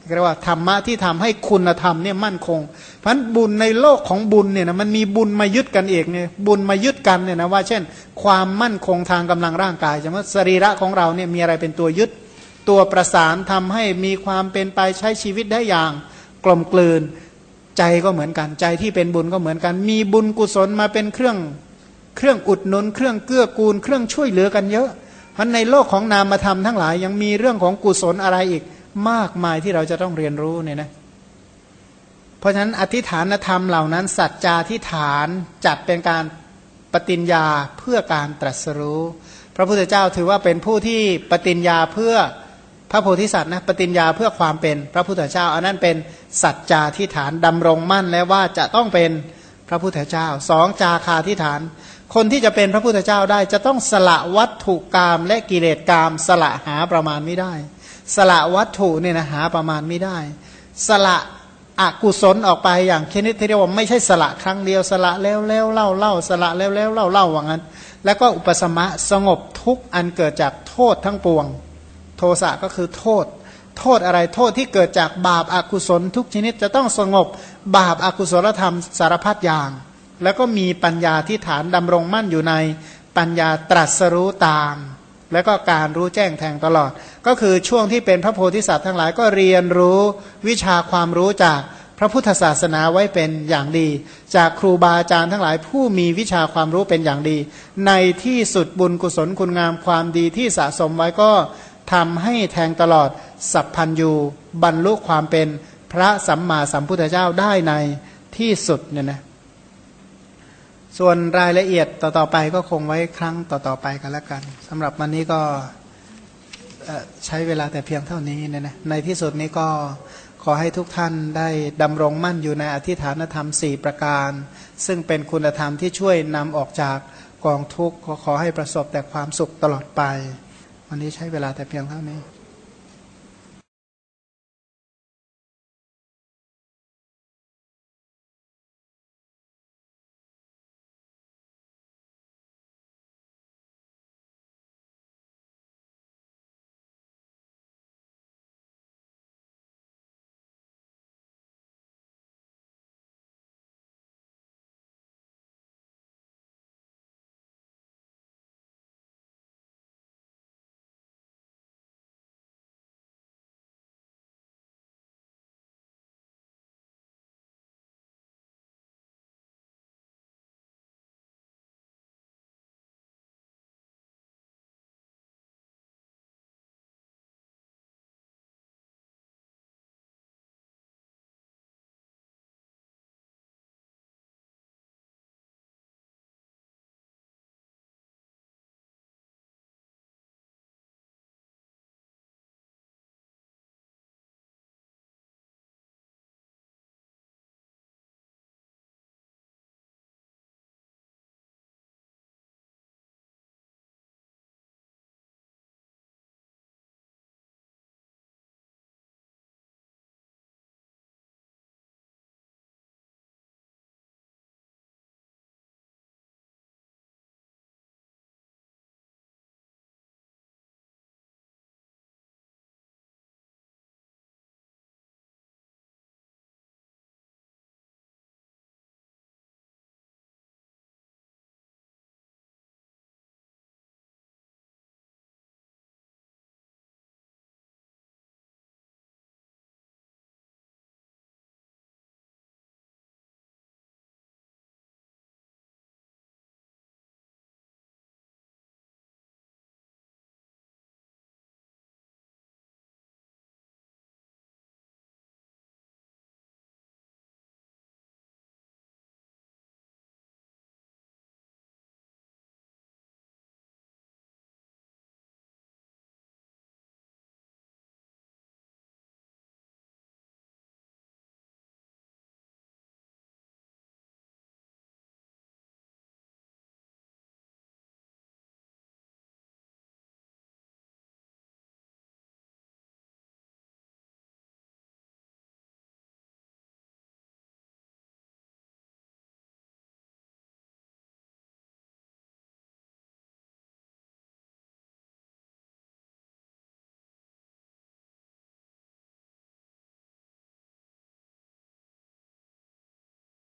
เรียกว่าธรรมะที่ทำให้คุณธรรมเนี่ยมั่นคงเพราะฉะนั้นบุญในโลกของบุญเนี่ยนะมันมีบุญมายึดกันเองเนี่ยบุญมายึดกันเนี่ยนะว่าเช่นความมั่นคงทางกำลังร่างกายใช่ไหมสรีระของเราเนี่ยมีอะไรเป็นตัวยึดตัวประสานทำให้มีความเป็นไปใช้ชีวิตได้อย่างกลมกลืนใจก็เหมือนกันใจที่เป็นบุญก็เหมือนกันมีบุญกุศลมาเป็นเครื่องอุดหนุนเครื่องเกื้อกูลเครื่องช่วยเหลือกันเยอะเพราะในโลกของนามธรรมทั้งหลายยังมีเรื่องของกุศลอะไรอีกมากมายที่เราจะต้องเรียนรู้เนี่ยนะเพราะฉะนั้นอธิฐานธรรมเหล่านั้นสัจจาธิฐานจัดเป็นการปฏิญญาเพื่อการตรัสรู้พระพุทธเจ้าถือว่าเป็นผู้ที่ปฏิญญาเพื่อพระโพธิสัตว์นะปฏิญญาเพื่อความเป็นพระพุทธเจ้าอันนั้นเป็นสัจจาธิฐานดำรงมั่นแล้วว่าจะต้องเป็นพระพุทธเจ้าสองจาคาธิฐานคนที่จะเป็นพระพุทธเจ้าได้จะต้องสละวัตถุกรรมและกิเลสกรรมสละหาประมาณไม่ได้สละวัตถุเนี่ยนะหาประมาณไม่ได้สละอกุศลออกไปอย่างชนิดที่เรียกว่าไม่ใช่สละครั้งเดียวสละแล้วเล่าสละแล้วเล่าว่างั้นแล้วก็อุปสมะสงบทุกอันเกิดจากโทษทั้งปวงโทสะก็คือโทษอะไรโทษที่เกิดจากบาปอกุศลทุกชนิดจะต้องสงบบาปอกุศลธรรมสารพัดอย่างแล้วก็มีปัญญาที่ฐานดำรงมั่นอยู่ในปัญญาตรัสรู้ตามแล้วก็การรู้แจ้งแทงตลอดก็คือช่วงที่เป็นพระโพธิสัตว์ทั้งหลายก็เรียนรู้วิชาความรู้จากพระพุทธศาสนาไว้เป็นอย่างดีจากครูบาอาจารย์ทั้งหลายผู้มีวิชาความรู้เป็นอย่างดีในที่สุดบุญกุศลคุณงามความดีที่สะสมไว้ก็ทำให้แทงตลอดสัพพัญญูบรรลุความเป็นพระสัมมาสัมพุทธเจ้าได้ในที่สุดเนี่ยนะส่วนรายละเอียดต่อๆไปก็คงไว้ครั้งต่อๆไปกันแล้วกันสำหรับวันนี้ก็ใช้เวลาแต่เพียงเท่านี้เนี่ยนะในที่สุดนี้ก็ขอให้ทุกท่านได้ดำรงมั่นอยู่ในอธิฐานธรรม4ประการซึ่งเป็นคุณธรรมที่ช่วยนำออกจากกองทุกข์ขอให้ประสบแต่ความสุขตลอดไปวันนี้ใช้เวลาแต่เพียงเท่านี้